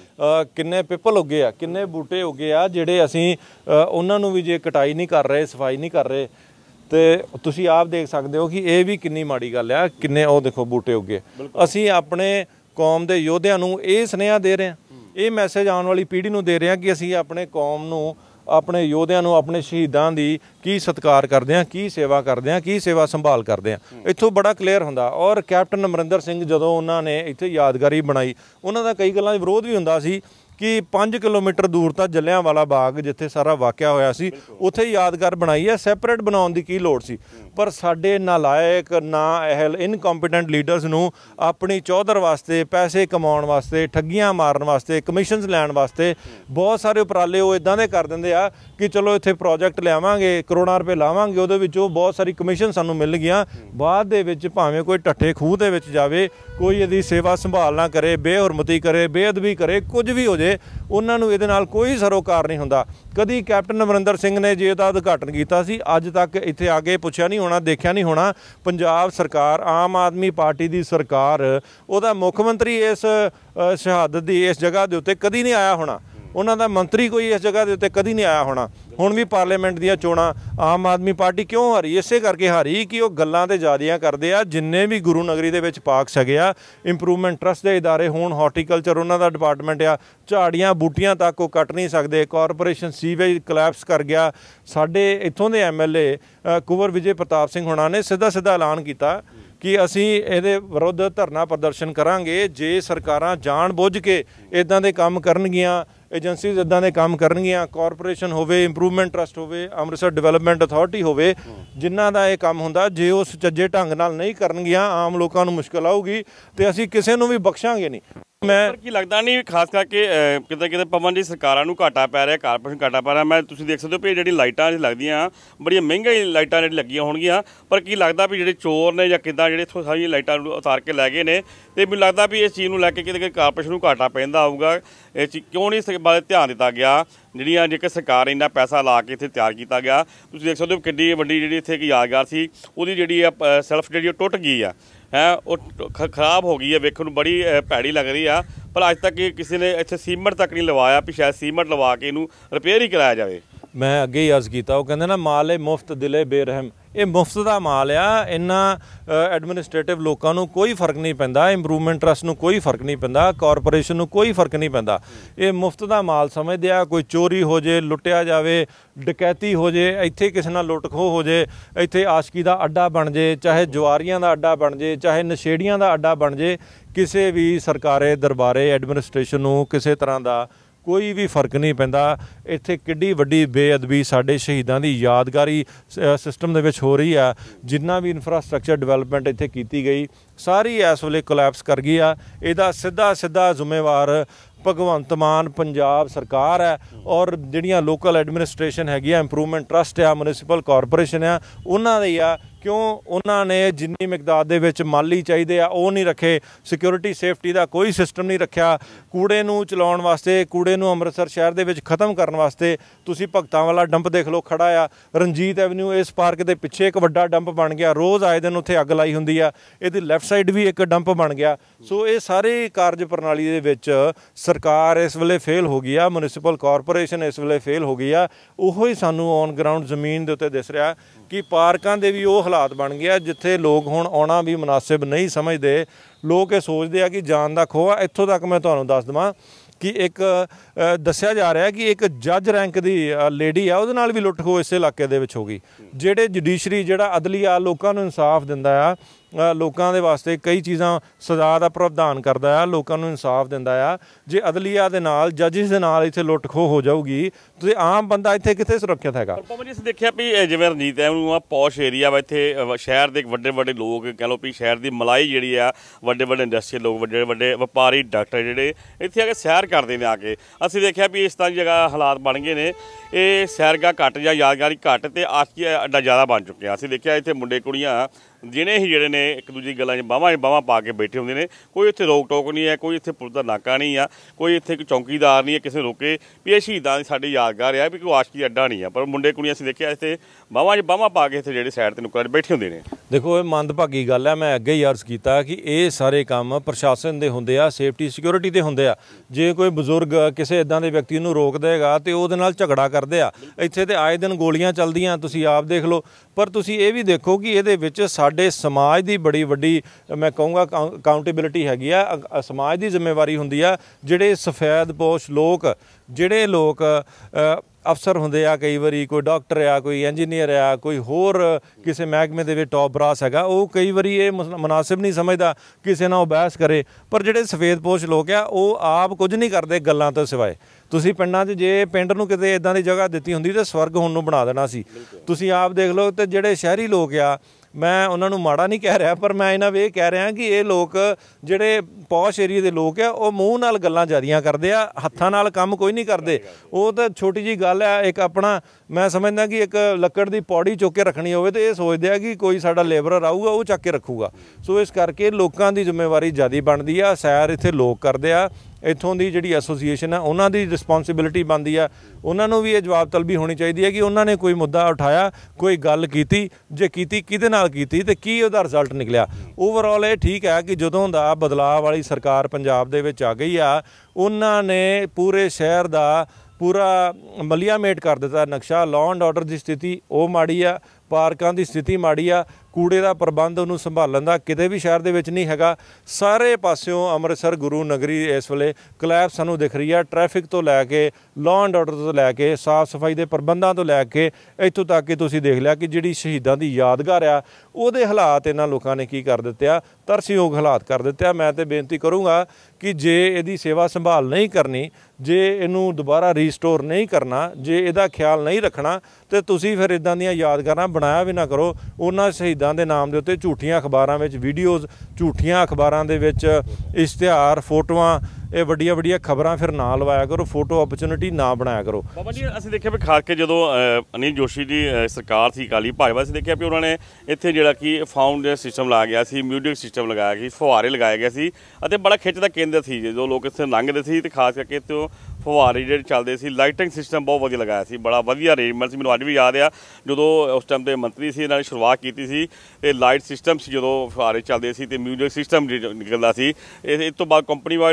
ਕਿੰਨੇ ਪਿੱਪਲ ਉੱਗੇ ਆ, ਕਿੰਨੇ ਬੂਟੇ ਉੱਗੇ ਆ, ਜਿਹੜੇ ਅਸੀਂ ਉਹਨਾਂ ਨੂੰ ਵੀ ਜੇ ਕਟਾਈ ਨਹੀਂ ਕਰ ਰਹੇ, ਸਫਾਈ ਨਹੀਂ ਕਰ ਰਹੇ, ਤੇ ਤੁਸੀਂ ਆਪ ਦੇਖ ਸਕਦੇ ਹੋ ਕਿ ਇਹ ਵੀ ਕਿੰਨੀ ਮਾੜੀ ਗੱਲ ਆ। ਕਿੰਨੇ ਉਹ ਦੇਖੋ ਬੂਟੇ ਉੱਗੇ। ਅਸੀਂ ਆਪਣੇ ਕੌਮ ਦੇ ਯੋਧਿਆਂ ਨੂੰ ਇਹ ਸੁਨੇਹਾ ਦੇ ਰਹੇ ਹਾਂ, ਇਹ ਮੈਸੇਜ ਆਉਣ ਵਾਲੀ ਪੀੜ੍ਹੀ ਨੂੰ ਦੇ ਰਹੇ ਹਾਂ ਕਿ ਅਸੀਂ ਆਪਣੇ ਕੌਮ ਨੂੰ, ਆਪਣੇ ਯੋਧਿਆਂ ਨੂੰ, ਆਪਣੇ ਸ਼ਹੀਦਾਂ ਦੀ ਕੀ ਸਤਿਕਾਰ ਕਰਦੇ ਹਾਂ, ਕੀ ਸੇਵਾ ਕਰਦੇ ਹਾਂ, ਕੀ ਸੇਵਾ ਸੰਭਾਲ ਕਰਦੇ ਹਾਂ। ਇੱਥੋਂ ਬੜਾ ਕਲੀਅਰ ਹੁੰਦਾ। ਔਰ ਕੈਪਟਨ ਅਮਰਿੰਦਰ ਸਿੰਘ ਜਦੋਂ ਉਹਨਾਂ ਨੇ ਇੱਥੇ ਯਾਦਗਾਰੀ ਬਣਾਈ, ਉਹਨਾਂ ਦਾ ਕਈ ਗੱਲਾਂ ਦਾ ਵਿਰੋਧ ਵੀ ਹੁੰਦਾ ਸੀ ਕਿ ਪੰਜ ਕਿਲੋਮੀਟਰ ਦੂਰ ਤਾਂ ਜਲਿਆਂਵਾਲਾ ਬਾਗ ਜਿੱਥੇ ਸਾਰਾ ਵਾਕਿਆ ਹੋਇਆ ਸੀ, ਉੱਥੇ ਯਾਦਗਾਰ ਬਣਾਈ ਹੈ, ਸੈਪਰੇਟ ਬਣਾਉਣ ਦੀ ਕੀ ਲੋੜ ਸੀ? ਪਰ ਸਾਡੇ ਨਾਲਾਇਕ, ਨਾ ਅਹਿਲ, ਇਨਕੰਪੀਟੈਂਟ ਲੀਡਰਸ ਨੂੰ ਆਪਣੀ ਚੌਧਰ ਵਾਸਤੇ, ਪੈਸੇ ਕਮਾਉਣ ਵਾਸਤੇ, ਠੱਗੀਆਂ ਮਾਰਨ ਵਾਸਤੇ, ਕਮਿਸ਼ਨਸ ਲੈਣ ਵਾਸਤੇ ਬਹੁਤ ਸਾਰੇ ਉਪਰਾਲੇ ਉਹ ਇੱਦਾਂ ਦੇ ਕਰ ਦਿੰਦੇ ਆ ਕਿ ਚਲੋ ਇੱਥੇ ਪ੍ਰੋਜੈਕਟ ਲਿਆਵਾਂਗੇ, ਕਰੋੜਾਂ ਰੁਪਏ ਲਾਵਾਂਗੇ, ਉਹਦੇ ਵਿੱਚੋਂ ਬਹੁਤ ਸਾਰੀ ਕਮਿਸ਼ਨ ਸਾਨੂੰ ਮਿਲ ਗਈਆਂ। ਬਾਅਦ ਦੇ ਵਿੱਚ ਭਾਵੇਂ ਕੋਈ ਢੱਠੇ ਖੂਹ ਦੇ ਵਿੱਚ ਜਾਵੇ, ਕੋਈ ਇਹਦੀ ਸੇਵਾ ਸੰਭਾਲ ਨਾ ਕਰੇ, ਬੇਹੁਰਮਤੀ ਕਰੇ, ਬੇਅਦਬੀ ਕਰੇ, ਕੁਝ ਵੀ ਹੋ ਜੇ, ਉਹਨਾਂ ਨੂੰ ਇਹਦੇ ਨਾਲ ਕੋਈ ਸਰੋਕਾਰ ਨਹੀਂ ਹੁੰਦਾ। ਕਦੀ ਕੈਪਟਨ ਅਮਰਿੰਦਰ ਸਿੰਘ ਨੇ ਜੇ ਇਹਦਾ ਉਦਘਾਟਨ ਕੀਤਾ ਸੀ, ਅੱਜ ਤੱਕ ਇੱਥੇ ਆ ਕੇ ਪੁੱਛਿਆ ਨਹੀਂ ਹੋਣਾ, ਦੇਖਿਆ ਨਹੀਂ ਹੋਣਾ। ਪੰਜਾਬ ਸਰਕਾਰ, ਆਮ ਆਦਮੀ ਪਾਰਟੀ ਦੀ ਸਰਕਾਰ, ਉਹਦਾ ਮੁੱਖ ਮੰਤਰੀ ਇਸ ਸ਼ਹਾਦਤ ਦੀ ਇਸ ਜਗ੍ਹਾ ਦੇ ਉੱਤੇ ਕਦੀ ਨਹੀਂ ਆਇਆ ਹੋਣਾ, ਉਹਨਾਂ ਦਾ ਮੰਤਰੀ ਕੋਈ ਇਸ ਜਗ੍ਹਾ ਦੇ ਉੱਤੇ ਕਦੀ ਨਹੀਂ ਆਇਆ ਹੋਣਾ। ਹੁਣ ਵੀ ਪਾਰਲੀਮੈਂਟ ਦੀਆਂ ਚੋਣਾਂ ਆਮ ਆਦਮੀ ਪਾਰਟੀ ਕਿਉਂ ਹਾਰੀ? ਇਸੇ ਕਰਕੇ ਹਾਰੀ ਕਿ ਉਹ ਗੱਲਾਂ ਤੇ ਜ਼ਿਆਦੀਆਂ ਕਰਦੇ ਆ। ਜਿੰਨੇ ਵੀ ਗੁਰੂ ਨਗਰੀ ਦੇ ਵਿੱਚ ਪਾਰਕ ਹੈਗੇ ਆ, ਇੰਪਰੂਵਮੈਂਟ ਟਰਸਟ ਦੇ ਇਦਾਰੇ ਹੋਣ, ਹਾਰਟੀਕਲਚਰ ਉਹਨਾਂ ਦਾ ਡਿਪਾਰਟਮੈਂਟ ਆ, ਝਾੜੀਆਂ ਬੂਟੀਆਂ ਤੱਕ ਉਹ ਕੱਟ ਨਹੀਂ ਸਕਦੇ। ਕਾਰਪੋਰੇਸ਼ਨ ਸੀਵੇਜ ਕਲੈਪਸ ਕਰ ਗਿਆ। ਸਾਡੇ ਇੱਥੋਂ ਦੇ M L A Kunwar Vijay Pratap Singh ਹੋਣਾ ਨੇ ਸਿੱਧਾ ਸਿੱਧਾ ਐਲਾਨ ਕੀਤਾ ਕਿ ਅਸੀਂ ਇਹਦੇ ਵਿਰੁੱਧ ਧਰਨਾ ਪ੍ਰਦਰਸ਼ਨ ਕਰਾਂਗੇ ਜੇ ਸਰਕਾਰਾਂ ਜਾਣ ਬੁੱਝ ਕੇ ਇੱਦਾਂ ਦੇ ਕੰਮ ਕਰਨਗੀਆਂ, ਏਜੰਸੀਜ਼ ਇੱਦਾਂ ਦੇ ਕੰਮ ਕਰਨਗੀਆਂ, ਕਾਰਪੋਰੇਸ਼ਨ ਹੋਵੇ, ਇੰਪਰੂਵਮੈਂਟ ਟਰਸਟ ਹੋਵੇ, ਅੰਮ੍ਰਿਤਸਰ ਡਿਵੈਲਪਮੈਂਟ ਅਥਾਰਟੀ ਹੋਵੇ, ਜਿਨ੍ਹਾਂ ਦਾ ਇਹ ਕੰਮ ਹੁੰਦਾ, ਜੇ ਉਹ ਸੁਚੱਜੇ ਢੰਗ ਨਾਲ ਨਹੀਂ ਕਰਨਗੀਆਂ, ਆਮ ਲੋਕਾਂ ਨੂੰ ਮੁਸ਼ਕਲ ਆਊਗੀ ਤੇ ਅਸੀਂ ਕਿਸੇ ਨੂੰ ਵੀ ਬਖਸ਼ਾਂਗੇ ਨਹੀਂ। ਮੈਂ
ਕੀ ਲੱਗਦਾ ਨਹੀਂ ਖਾਸ ਕਰਕੇ ਕਿਤੇ ਕਿਤੇ ਪਵਨ ਜੀ ਸਰਕਾਰਾਂ ਨੂੰ ਘਾਟਾ ਪੈ ਰਿਹਾ, ਕਾਰਪੋਰੇਸ਼ਨ ਘਾਟਾ ਪੈ ਰਿਹਾ। ਮੈਂ ਤੁਸੀਂ ਦੇਖ ਸਕਦੇ ਹੋ ਵੀ ਜਿਹੜੀ ਲਾਈਟਾਂ ਲੱਗਦੀਆਂ ਬੜੀਆਂ ਮਹਿੰਗੀਆਂ ਲਾਈਟਾਂ ਜਿਹੜੀ ਲੱਗੀਆਂ ਹੋਣਗੀਆਂ, ਪਰ ਕੀ ਲੱਗਦਾ ਵੀ ਜਿਹੜੇ ਚੋਰ ਨੇ ਜਾਂ ਕਿੱਦਾਂ ਜਿਹੜੇ ਇੱਥੋਂ ਸਾਰੀਆਂ ਲਾਈਟਾਂ ਨੂੰ ਉਤਾਰ ਕੇ ਲੈ ਗਏ ਨੇ, ਤੇ ਮੈਨੂੰ ਲੱਗਦਾ ਵੀ ਇਸ ਚੀਜ਼ ਨੂੰ ਲੈ ਕੇ ਕਿਤੇ ਕਿਤੇ ਕਾਰਪੋਰੇਸ਼ਨ ਨੂੰ ਘਾਟਾ ਪੈਂਦਾ ਆਊਗਾ। ਇਹ ਚੀਜ਼ ਕਿਉਂ ਨਹੀਂ ਇਸ ਬਾਰੇ ਧਿਆਨ ਦਿੱਤਾ ਗਿਆ? ਜਿਹੜੀਆਂ ਜੇਕਰ ਸਰਕਾਰ ਇੰਨਾ ਪੈਸਾ ਲਾ ਕੇ ਇੱਥੇ ਤਿਆਰ ਕੀਤਾ ਗਿਆ, ਤੁਸੀਂ ਦੇਖ ਸਕਦੇ ਹੋ ਕਿੱਡੀ ਵੱਡੀ ਜਿਹੜੀ ਇੱਥੇ ਇੱਕ ਯਾਦਗਾਰ ਸੀ, ਉਹਦੀ ਜਿਹੜੀ ਆ ਸੈਲਫ ਜਿਹੜੀ ਉਹ ਟੁੱਟ ਗਈ ਆ, ਹੈ ਉਹ ਖਰਾਬ ਹੋ ਗਈ ਹੈ, ਵੇਖਣ ਨੂੰ ਬੜੀ ਭੈੜੀ ਲੱਗ ਰਹੀ ਆ। ਪਰ ਅੱਜ ਤੱਕ ਕਿਸੇ ਨੇ ਇੱਥੇ ਸੀਮੈਂਟ ਤੱਕ ਨਹੀਂ ਲਵਾਇਆ ਵੀ ਸ਼ਾਇਦ ਸੀਮੈਂਟ ਲਵਾ ਕੇ ਇਹਨੂੰ ਰਿਪੇਅਰ ਹੀ ਕਰਾਇਆ ਜਾਵੇ।
ਮੈਂ ਅੱਗੇ ਹੀ ਅਰਜ਼ ਕੀਤਾ, ਉਹ ਕਹਿੰਦੇ ਨਾ ਮਾਲੇ ਮੁਫਤ ਦਿਲੇ ਬੇਰਹਿਮ, ਇਹ ਮੁਫਤ ਦਾ ਮਾਲ ਆ। ਇਹਨਾਂ ਐਡਮਿਨਿਸਟ੍ਰੇਟਿਵ ਲੋਕਾਂ ਨੂੰ ਕੋਈ ਫਰਕ ਨਹੀਂ ਪੈਂਦਾ, ਇੰਪਰੂਵਮੈਂਟ ਟਰਸਟ ਨੂੰ ਕੋਈ ਫਰਕ ਨਹੀਂ ਪੈਂਦਾ, ਕਾਰਪੋਰੇਸ਼ਨ ਨੂੰ ਕੋਈ ਫਰਕ ਨਹੀਂ ਪੈਂਦਾ। ਇਹ ਮੁਫਤ ਦਾ ਮਾਲ ਸਮਝਦੇ ਆ। ਕੋਈ ਚੋਰੀ ਹੋ ਜੇ, ਲੁੱਟਿਆ ਜਾਵੇ, ਡਕੈਤੀ ਹੋ ਜੇ, ਇੱਥੇ ਕਿਸੇ ਨਾਲ ਲੁੱਟ ਖੋਹ ਹੋ ਜੇ, ਇੱਥੇ ਆਸ਼ਕੀ ਦਾ ਅੱਡਾ ਬਣ ਜੇ, ਚਾਹੇ ਜੁਆਰੀਆਂ ਦਾ ਅੱਡਾ ਬਣ ਜੇ, ਚਾਹੇ ਨਸ਼ੇੜੀਆਂ ਦਾ ਅੱਡਾ ਬਣ ਜੇ, ਕਿਸੇ ਵੀ ਸਰਕਾਰੇ ਦਰਬਾਰੇ ਐਡਮਿਨਿਸਟ੍ਰੇਸ਼ਨ ਨੂੰ ਕਿਸੇ ਤਰ੍ਹਾਂ ਦਾ ਕੋਈ ਵੀ ਫਰਕ ਨਹੀਂ ਪੈਂਦਾ। ਇੱਥੇ ਕਿੱਡੀ ਵੱਡੀ ਬੇਅਦਬੀ ਸਾਡੇ ਸ਼ਹੀਦਾਂ ਦੀ ਯਾਦਗਾਰੀ ਸਿਸਟਮ ਦੇ ਵਿੱਚ ਹੋ ਰਹੀ ਆ। ਜਿੰਨਾ ਵੀ ਇਨਫਰਾਸਟਰਕਚਰ ਡਿਵੈਲਪਮੈਂਟ ਇੱਥੇ ਕੀਤੀ ਗਈ ਸਾਰੀ ਇਸ ਵੇਲੇ ਕੋਲੈਪਸ ਕਰ ਗਈ ਆ। ਇਹਦਾ ਸਿੱਧਾ ਸਿੱਧਾ ਜ਼ਿੰਮੇਵਾਰ ਭਗਵੰਤ ਮਾਨ ਪੰਜਾਬ ਸਰਕਾਰ ਹੈ ਔਰ ਜਿਹੜੀਆਂ ਲੋਕਲ ਐਡਮਿਨਿਸਟ੍ਰੇਸ਼ਨ ਹੈਗੀ ਆ, ਇੰਪਰੂਵਮੈਂਟ ਟਰਸਟ ਆ, ਮਿਊਨਿਸਪਲ ਕਾਰਪੋਰੇਸ਼ਨ ਆ, ਉਹਨਾਂ ਦੇ ਆ। ਕਿਉਂ ਉਹਨਾਂ ਨੇ ਜਿੰਨੀ ਮਿਕਦਾਰ ਦੇ ਵਿੱਚ ਮਾਲੀ ਚਾਹੀਦੇ ਆ ਉਹ ਨਹੀਂ ਰੱਖੇ। ਸਿਕਿਉਰਿਟੀ ਸੇਫਟੀ ਦਾ ਕੋਈ ਸਿਸਟਮ ਨਹੀਂ ਰੱਖਿਆ। ਕੂੜੇ ਨੂੰ ਚਲਾਉਣ ਵਾਸਤੇ, ਕੂੜੇ ਨੂੰ ਅੰਮ੍ਰਿਤਸਰ ਸ਼ਹਿਰ ਦੇ ਵਿੱਚ ਖ਼ਤਮ ਕਰਨ ਵਾਸਤੇ ਤੁਸੀਂ ਭਗਤਾਂ ਵਾਲਾ ਡੰਪ ਦੇਖ ਲਓ ਖੜਾ ਆ। ਰਣਜੀਤ ਐਵਨਿਊ ਇਸ ਪਾਰਕ ਦੇ ਪਿੱਛੇ ਇੱਕ ਵੱਡਾ ਡੰਪ ਬਣ ਗਿਆ। ਰੋਜ਼ ਆਏ ਦਿਨ ਉੱਥੇ ਅੱਗ ਲਾਈ ਹੁੰਦੀ ਆ। ਇਹਦੀ ਲੈਫਟ ਸਾਈਡ ਵੀ ਇੱਕ ਡੰਪ ਬਣ ਗਿਆ। ਸੋ ਇਹ ਸਾਰੇ ਕਾਰਜ ਪ੍ਰਣਾਲੀ ਦੇ ਵਿੱਚ ਸਰਕਾਰ ਇਸ ਵੇਲੇ ਫੇਲ ਹੋ ਗਈ ਆ, ਮਿਊਨਿਸਪਲ ਕਾਰਪੋਰੇਸ਼ਨ ਇਸ ਵੇਲੇ ਫੇਲ ਹੋ ਗਈ ਆ। ਉਹੋ ਹੀ ਸਾਨੂੰ ਔਨ ਗਰਾਊਂਡ ਜ਼ਮੀਨ ਦੇ ਉੱਤੇ ਦਿਸ ਰਿਹਾ ਕਿ ਪਾਰਕਾਂ ਦੇ ਵੀ ਉਹ ਹਾਲਾਤ ਬਣ ਗਿਆ ਜਿੱਥੇ ਲੋਕ ਹੁਣ ਆਉਣਾ ਵੀ ਮੁਨਾਸਿਬ ਨਹੀਂ ਸਮਝਦੇ। ਲੋਕ ਇਹ ਸੋਚਦੇ ਆ ਕਿ ਜਾਨ ਦਾ ਖੋਹ ਆ। ਇੱਥੋਂ ਤੱਕ ਮੈਂ ਤੁਹਾਨੂੰ ਦੱਸ ਦੇਵਾਂ ਕਿ ਇੱਕ ਦੱਸਿਆ ਜਾ ਰਿਹਾ ਕਿ ਇੱਕ ਜੱਜ ਰੈਂਕ ਦੀ ਲੇਡੀ ਆ, ਉਹਦੇ ਨਾਲ ਵੀ ਲੁੱਟ ਖੋਹ ਇਸੇ ਇਲਾਕੇ ਦੇ ਵਿੱਚ ਹੋ ਗਈ। ਜਿਹੜੇ ਜੁਡੀਸ਼ਰੀ, ਜਿਹੜਾ ਅਦਲੀਆ ਲੋਕਾਂ ਨੂੰ ਇਨਸਾਫ ਦਿੰਦਾ ਆ, ਲੋਕਾਂ ਦੇ ਵਾਸਤੇ ਕਈ ਚੀਜ਼ਾਂ ਸਜ਼ਾ ਦਾ ਪ੍ਰਾਵਧਾਨ ਕਰਦਾ ਆ, ਲੋਕਾਂ ਨੂੰ ਇਨਸਾਫ ਦਿੰਦਾ ਆ, ਜੇ ਅਦਲੀਆ ਦੇ ਨਾਲ, ਜੱਜਿਸ ਦੇ ਨਾਲ ਇੱਥੇ ਲੁੱਟ ਖੋਹ ਹੋ ਜਾਊਗੀ ਤੇ ਆਮ ਬੰਦਾ ਇੱਥੇ ਕਿੱਥੇ ਸੁਰੱਖਿਅਤ ਹੈਗਾ।
ਪਰ ਜੀ ਅਸੀਂ ਦੇਖਿਆ ਵੀ ਜਿਵੇਂ ਰਣਜੀਤ ਐਵਨਿਊ ਆ, ਪੌਸ਼ ਏਰੀਆ ਵਾ, ਇੱਥੇ ਸ਼ਹਿਰ ਦੇ ਵੱਡੇ ਵੱਡੇ ਲੋਕ ਕਹਿ ਲਓ ਵੀ ਸ਼ਹਿਰ ਦੀ ਮਲਾਈ ਜਿਹੜੀ ਆ, ਵੱਡੇ ਵੱਡੇ ਇੰਡਸਟਰੀਅਲ ਲੋਕ, ਵੱਡੇ ਵੱਡੇ ਵਪਾਰੀ, ਡਾਕਟਰ ਜਿਹੜੇ ਇੱਥੇ ਆ ਕੇ ਸੈਰ ਕਰਦੇ ਨੇ। ਆ ਕੇ ਅਸੀਂ ਦੇਖਿਆ ਵੀ ਇਸ ਤਰ੍ਹਾਂ ਦੀ ਜਗ੍ਹਾ ਹਾਲਾਤ ਬਣ ਗਏ ਨੇ। ਇਹ ਸੈਰਗਾਹ ਘੱਟ ਜਾਂ ਯਾਦਗਾਰੀ ਘੱਟ ਤੇ ਆਸ਼ਕੀ ਅੱਡਾ ਜ਼ਿਆਦਾ ਬਣ ਚੁੱਕਿਆ। ਅਸੀਂ ਦੇਖਿਆ ਇੱਥੇ ਮੁੰਡੇ ਕੁੜੀਆਂ ਜਿਹਨੇ ਹੀ ਜਿਹੜੇ ਨੇ ਇੱਕ ਦੂਜੀ ਗੱਲਾਂ 'ਚ ਬਾਹਾਂ ਬਾਹਾਂ ਪਾ ਕੇ ਬੈਠੇ ਹੁੰਦੇ ਨੇ। ਕੋਈ ਇੱਥੇ ਰੋਕ ਟੋਕ ਨਹੀਂ ਹੈ, ਕੋਈ ਇੱਥੇ ਪੁਲਿਸ ਦਾ ਨਾਕਾ ਨਹੀਂ ਆ, ਕੋਈ ਇੱਥੇ ਕੋਈ ਚੌਂਕੀਦਾਰ ਨਹੀਂ ਹੈ ਕਿਸੇ ਰੋਕੇ ਵੀ ਇਹ ਸ਼ਹੀਦਾਂ ਦੀ ਸਾਡੀ ਯਾਦਗਾਰ ਆ, ਵੀ ਕੋਈ ਆਸ਼ਕੀ ਅੱਡਾ ਨਹੀਂ ਆ। ਪਰ ਮੁੰਡੇ ਕੁੜੀਆਂ ਅਸੀਂ ਦੇਖਿਆ ਇੱਥੇ ਬਾਹਾਂ 'ਚ ਬਾਹਾਂ ਪਾ ਕੇ ਇੱਥੇ ਜਿਹੜੇ ਸਾਈਡ 'ਤੇ ਨੁੱਕਰਾਂ 'ਚ ਬੈਠੇ ਹੁੰਦੇ ਨੇ।
ਦੇਖੋ ਇਹ ਮੰਦਭਾਗੀ ਗੱਲ ਹੈ। ਮੈਂ ਅੱਗੇ ਹੀ ਅਰਜ਼ ਕੀਤਾ ਕਿ ਇਹ ਸਾਰੇ ਕੰਮ ਪ੍ਰਸ਼ਾਸਨ ਦੇ ਹੁੰਦੇ ਆ, ਸੇਫਟੀ ਸਿਕਿਉਰਿਟੀ ਦੇ ਹੁੰਦੇ ਆ। ਜੇ ਕੋਈ ਬਜ਼ੁਰਗ ਕਿਸੇ ਇੱਦਾਂ ਦੇ ਵਿਅਕਤੀ ਨੂੰ ਰੋਕ ਦੇਗਾ ਤੇ ਉਹਦੇ ਨਾਲ ਝਗੜਾ ਕਰਦੇ ਆ। ਇੱਥੇ ਤੇ ਆਏ ਦਿਨ ਗੋਲੀਆਂ ਚੱਲਦੀਆਂ, ਤੁਸੀਂ ਆਪ ਦੇਖ ਲਓ। ਪਰ ਤੁਸੀਂ ਇਹ ਵੀ ਦੇਖੋ ਕਿ ਇਹਦੇ ਵਿੱਚ ਸਾਡੇ ਸਮਾਜ ਦੀ ਬੜੀ ਵੱਡੀ ਮੈਂ ਕਹੂੰਗਾ ਅਕਾਊਂਟੇਬਿਲਿਟੀ ਹੈਗੀ ਆ। ਸਮਾਜ ਦੀ ਜ਼ਿੰਮੇਵਾਰੀ ਹੁੰਦੀ ਆ। ਜਿਹੜੇ ਸਫੈਦਪੋਸ਼ ਲੋਕ, ਜਿਹੜੇ ਲੋਕ ਅਫਸਰ ਹੁੰਦੇ ਆ, ਕਈ ਵਾਰੀ ਕੋਈ ਡਾਕਟਰ ਆ, ਕੋਈ ਇੰਜੀਨੀਅਰ ਆ, ਕੋਈ ਹੋਰ ਕਿਸੇ ਮਹਿਕਮੇ ਦੇ ਵਿੱਚ ਟੌਪ ਬਰਾਸ ਹੈਗਾ, ਉਹ ਕਈ ਵਾਰੀ ਇਹ ਮੁਨਾਸਿਬ ਨਹੀਂ ਸਮਝਦਾ ਕਿਸੇ ਨਾਲ ਉਹ ਬਹਿਸ ਕਰੇ। ਪਰ ਜਿਹੜੇ ਸਫੇਦਪੋਸ਼ ਲੋਕ ਆ ਉਹ ਆਪ ਕੁਝ ਨਹੀਂ ਕਰਦੇ ਗੱਲਾਂ ਤੋਂ ਸਿਵਾਏ। ਤੁਸੀਂ ਪਿੰਡਾਂ 'ਚ ਜੇ ਪਿੰਡ ਨੂੰ ਕਿਤੇ ਇੱਦਾਂ ਦੀ ਜਗ੍ਹਾ ਦਿੱਤੀ ਹੁੰਦੀ ਤਾਂ ਸਵਰਗ ਹੁਣ ਨੂੰ ਬਣਾ ਦੇਣਾ ਸੀ। ਤੁਸੀਂ ਆਪ ਦੇਖ ਲਓ। ਤੇ ਜਿਹੜੇ ਸ਼ਹਿਰੀ ਲੋਕ ਆ, ਮੈਂ ਉਹਨਾਂ ਨੂੰ ਮਾੜਾ ਨਹੀਂ ਕਹਿ ਰਿਹਾ, ਪਰ ਮੈਂ ਇਹਨਾਂ ਨੂੰ ਇਹ ਕਹਿ ਰਿਹਾ ਕਿ ਇਹ ਲੋਕ ਜਿਹੜੇ ਪੌਸ਼ ਏਰੀਏ ਦੇ ਲੋਕ ਆ ਉਹ ਮੂੰਹ ਨਾਲ ਗੱਲਾਂ ਜ਼ਿਆਦੀਆਂ ਕਰਦੇ ਆ, ਹੱਥਾਂ ਨਾਲ ਕੰਮ ਕੋਈ ਨਹੀਂ ਕਰਦੇ। ਉਹ ਤਾਂ ਛੋਟੀ ਜਿਹੀ ਗੱਲ ਆ। ਇੱਕ ਆਪਣਾ ਮੈਂ ਸਮਝਦਾ ਕਿ ਇੱਕ ਲੱਕੜ ਦੀ ਪੌੜੀ ਚੁੱਕ ਕੇ ਰੱਖਣੀ ਹੋਵੇ ਤੇ ਇਹ ਸੋਚਦੇ ਆ ਕਿ ਕੋਈ ਸਾਡਾ ਲੇਬਰਰ ਆਊਗਾ ਉਹ ਚੱਕ ਕੇ ਰੱਖੂਗਾ। ਸੋ ਇਸ ਕਰਕੇ ਲੋਕਾਂ ਦੀ ਜ਼ਿੰਮੇਵਾਰੀ ਜ਼ਿਆਦਾ ਬਣਦੀ ਆ। ਸੈਰ ਇੱਥੇ ਲੋਕ ਕਰਦੇ ਆ। ਇੱਥੋਂ ਦੀ ਜਿਹੜੀ ਐਸੋਸੀਏਸ਼ਨ ਆ ਉਹਨਾਂ ਦੀ ਰਿਸਪੌਂਸਿਬਿਲਿਟੀ ਬਣਦੀ ਆ। ਉਹਨਾਂ ਨੂੰ ਵੀ ਇਹ ਜਵਾਬ ਤਲਬੀ ਹੋਣੀ ਚਾਹੀਦੀ ਹੈ ਕਿ ਉਹਨਾਂ ਨੇ ਕੋਈ ਮੁੱਦਾ ਉਠਾਇਆ, ਕੋਈ ਗੱਲ ਕੀਤੀ, ਜੇ ਕੀਤੀ ਕਿਹਦੇ ਨਾਲ ਕੀਤੀ ਤੇ ਕੀ ਉਹਦਾ ਰਿਜ਼ਲਟ ਨਿਕਲਿਆ। ਓਵਰਆਲ ਇਹ ਠੀਕ ਹੈ ਕਿ ਜਦੋਂ ਦਾ ਬਦਲਾਅ ਵਾਲੀ ਸਰਕਾਰ ਪੰਜਾਬ ਦੇ ਵਿੱਚ ਆ ਗਈ ਆ, ਉਹਨਾਂ ਨੇ ਪੂਰੇ ਸ਼ਹਿਰ ਦਾ ਪੂਰਾ ਮਲੀਆਮੇਟ ਕਰ ਦਿੱਤਾ ਨਕਸ਼ਾ। ਲਾਅ ਐਂਡ ਆਰਡਰ ਦੀ ਸਥਿਤੀ ਉਹ ਮਾੜੀ ਆ, ਪਾਰਕਾਂ ਦੀ ਸਥਿਤੀ ਮਾੜੀ ਆ, ਕੂੜੇ ਦਾ ਪ੍ਰਬੰਧ ਉਹਨੂੰ ਸੰਭਾਲਣ ਦਾ ਕਿਤੇ ਵੀ ਸ਼ਹਿਰ ਦੇ ਵਿੱਚ ਨਹੀਂ ਹੈਗਾ। ਸਾਰੇ ਪਾਸਿਓਂ ਅੰਮ੍ਰਿਤਸਰ ਗੁਰੂ ਨਗਰੀ ਇਸ ਵੇਲੇ ਕਲੈਪਸ ਸਾਨੂੰ ਦਿਖ ਰਹੀ ਆ। ਟ੍ਰੈਫਿਕ ਤੋਂ ਲੈ ਕੇ, ਲਾਅ ਐਂਡ ਆਰਡਰ ਤੋਂ ਲੈ ਕੇ, ਸਾਫ਼ ਸਫਾਈ ਦੇ ਪ੍ਰਬੰਧਾਂ ਤੋਂ ਲੈ ਕੇ ਇੱਥੋਂ ਤੱਕ ਕਿ ਤੁਸੀਂ ਦੇਖ ਲਿਆ ਕਿ ਜਿਹੜੀ ਸ਼ਹੀਦਾਂ ਦੀ ਯਾਦਗਾਰ ਆ ਉਹਦੇ ਹਾਲਾਤ ਇਹਨਾਂ ਲੋਕਾਂ ਨੇ ਕੀ ਕਰ ਦਿੱਤੇ ਆ, ਤਰਸਯੋਗ ਹਾਲਾਤ ਕਰ ਦਿੱਤੇ ਆ। ਮੈਂ ਤਾਂ ਬੇਨਤੀ ਕਰੂੰਗਾ ਕਿ ਜੇ ਇਹਦੀ ਸੇਵਾ ਸੰਭਾਲ ਨਹੀਂ ਕਰਨੀ, ਜੇ ਇਹਨੂੰ ਦੁਬਾਰਾ ਰੀਸਟੋਰ ਨਹੀਂ ਕਰਨਾ, ਜੇ ਇਹਦਾ ਖਿਆਲ ਨਹੀਂ ਰੱਖਣਾ ਤੇ ਤੁਸੀਂ ਫਿਰ ਇੱਦਾਂ ਦੀਆਂ ਯਾਦਗਾਰਾਂ ਬਣਾਇਆ ਵੀ ਨਾ ਕਰੋ। ਉਹਨਾਂ ਸ਼ਹੀਦਾਂ ਦੇ ਨਾਮ ਦੇ ਉੱਤੇ ਝੂਠੀਆਂ ਅਖਬਾਰਾਂ ਵਿੱਚ ਵੀਡੀਓਜ਼, ਝੂਠੀਆਂ ਅਖਬਾਰਾਂ ਦੇ ਵਿੱਚ ਇਸ਼ਤਿਹਾਰ, ਫੋਟੋਆਂ, ਇਹ ਵੱਡੀਆਂ ਵੱਡੀਆਂ ਖਬਰਾਂ ਫਿਰ ਨਾ ਲਵਾਇਆ ਕਰੋ। ਫੋਟੋ ਓਪਰਚੁਨਿਟੀ ਨਾ ਬਣਾਇਆ ਕਰੋ।
ਬਾਬਾ ਜੀ ਅਸੀਂ ਦੇਖਿਆ ਵੀ ਖਾਸ ਕੇ ਜਦੋਂ ਅਨਿਲ ਜੋਸ਼ੀ ਦੀ ਸਰਕਾਰ ਸੀ ਅਕਾਲੀ ਭਾਜਪਾ, ਅਸੀਂ ਦੇਖਿਆ ਵੀ ਉਹਨਾਂ ਨੇ ਇੱਥੇ ਜਿਹੜਾ ਕਿ ਫਾਊਂਡ ਸਿਸਟਮ ਲਾਇਆ ਗਿਆ ਸੀ, ਮਿਊਜ਼ਿਕ ਸਿਸਟਮ ਲਗਾਇਆ ਗਿਆ ਸੀ, ਫੁਹਾਰੇ ਲਗਾਏ ਗਏ ਸੀ ਅਤੇ ਬੜਾ ਖਿੱਚ ਦਾ ਕੇਂਦਰ ਸੀ। ਜਦੋਂ ਲੋਕ ਇੱਥੇ ਲੰਘਦੇ ਸੀ ਤੇ ਖਾਸ ਕਰਕੇ ਇੱਥੇ ਫੁਹਾਰੇ ਜਿਹੜੇ ਚੱਲਦੇ ਸੀ, ਲਾਈਟਿੰਗ ਸਿਸਟਮ ਬਹੁਤ ਵਧੀਆ ਲਗਾਇਆ ਸੀ, ਬੜਾ ਵਧੀਆ ਅਰੇਂਜਮੈਂਟ ਸੀ। ਮੈਨੂੰ ਅੱਜ ਵੀ ਯਾਦ ਆ ਜਦੋਂ ਉਸ ਟਾਈਮ ਦੇ ਮੰਤਰੀ ਸੀ, ਇਹਨਾਂ ਨੇ ਸ਼ੁਰੂਆਤ ਕੀਤੀ ਸੀ ਤੇ ਲਾਈਟ ਸਿਸਟਮ ਸੀ, ਜਦੋਂ ਫੁਹਾਰੇ ਚੱਲਦੇ ਸੀ ਤੇ ਮਿਊਜ਼ਿਕ ਸਿਸਟਮ ਨਿਕਲਦਾ ਸੀ। ਇਸ ਤੋਂ ਬਾਅਦ ਕੰਪਨੀ ਵਾਈਜ਼ ਲਗਾਇਆ ਗਿਆ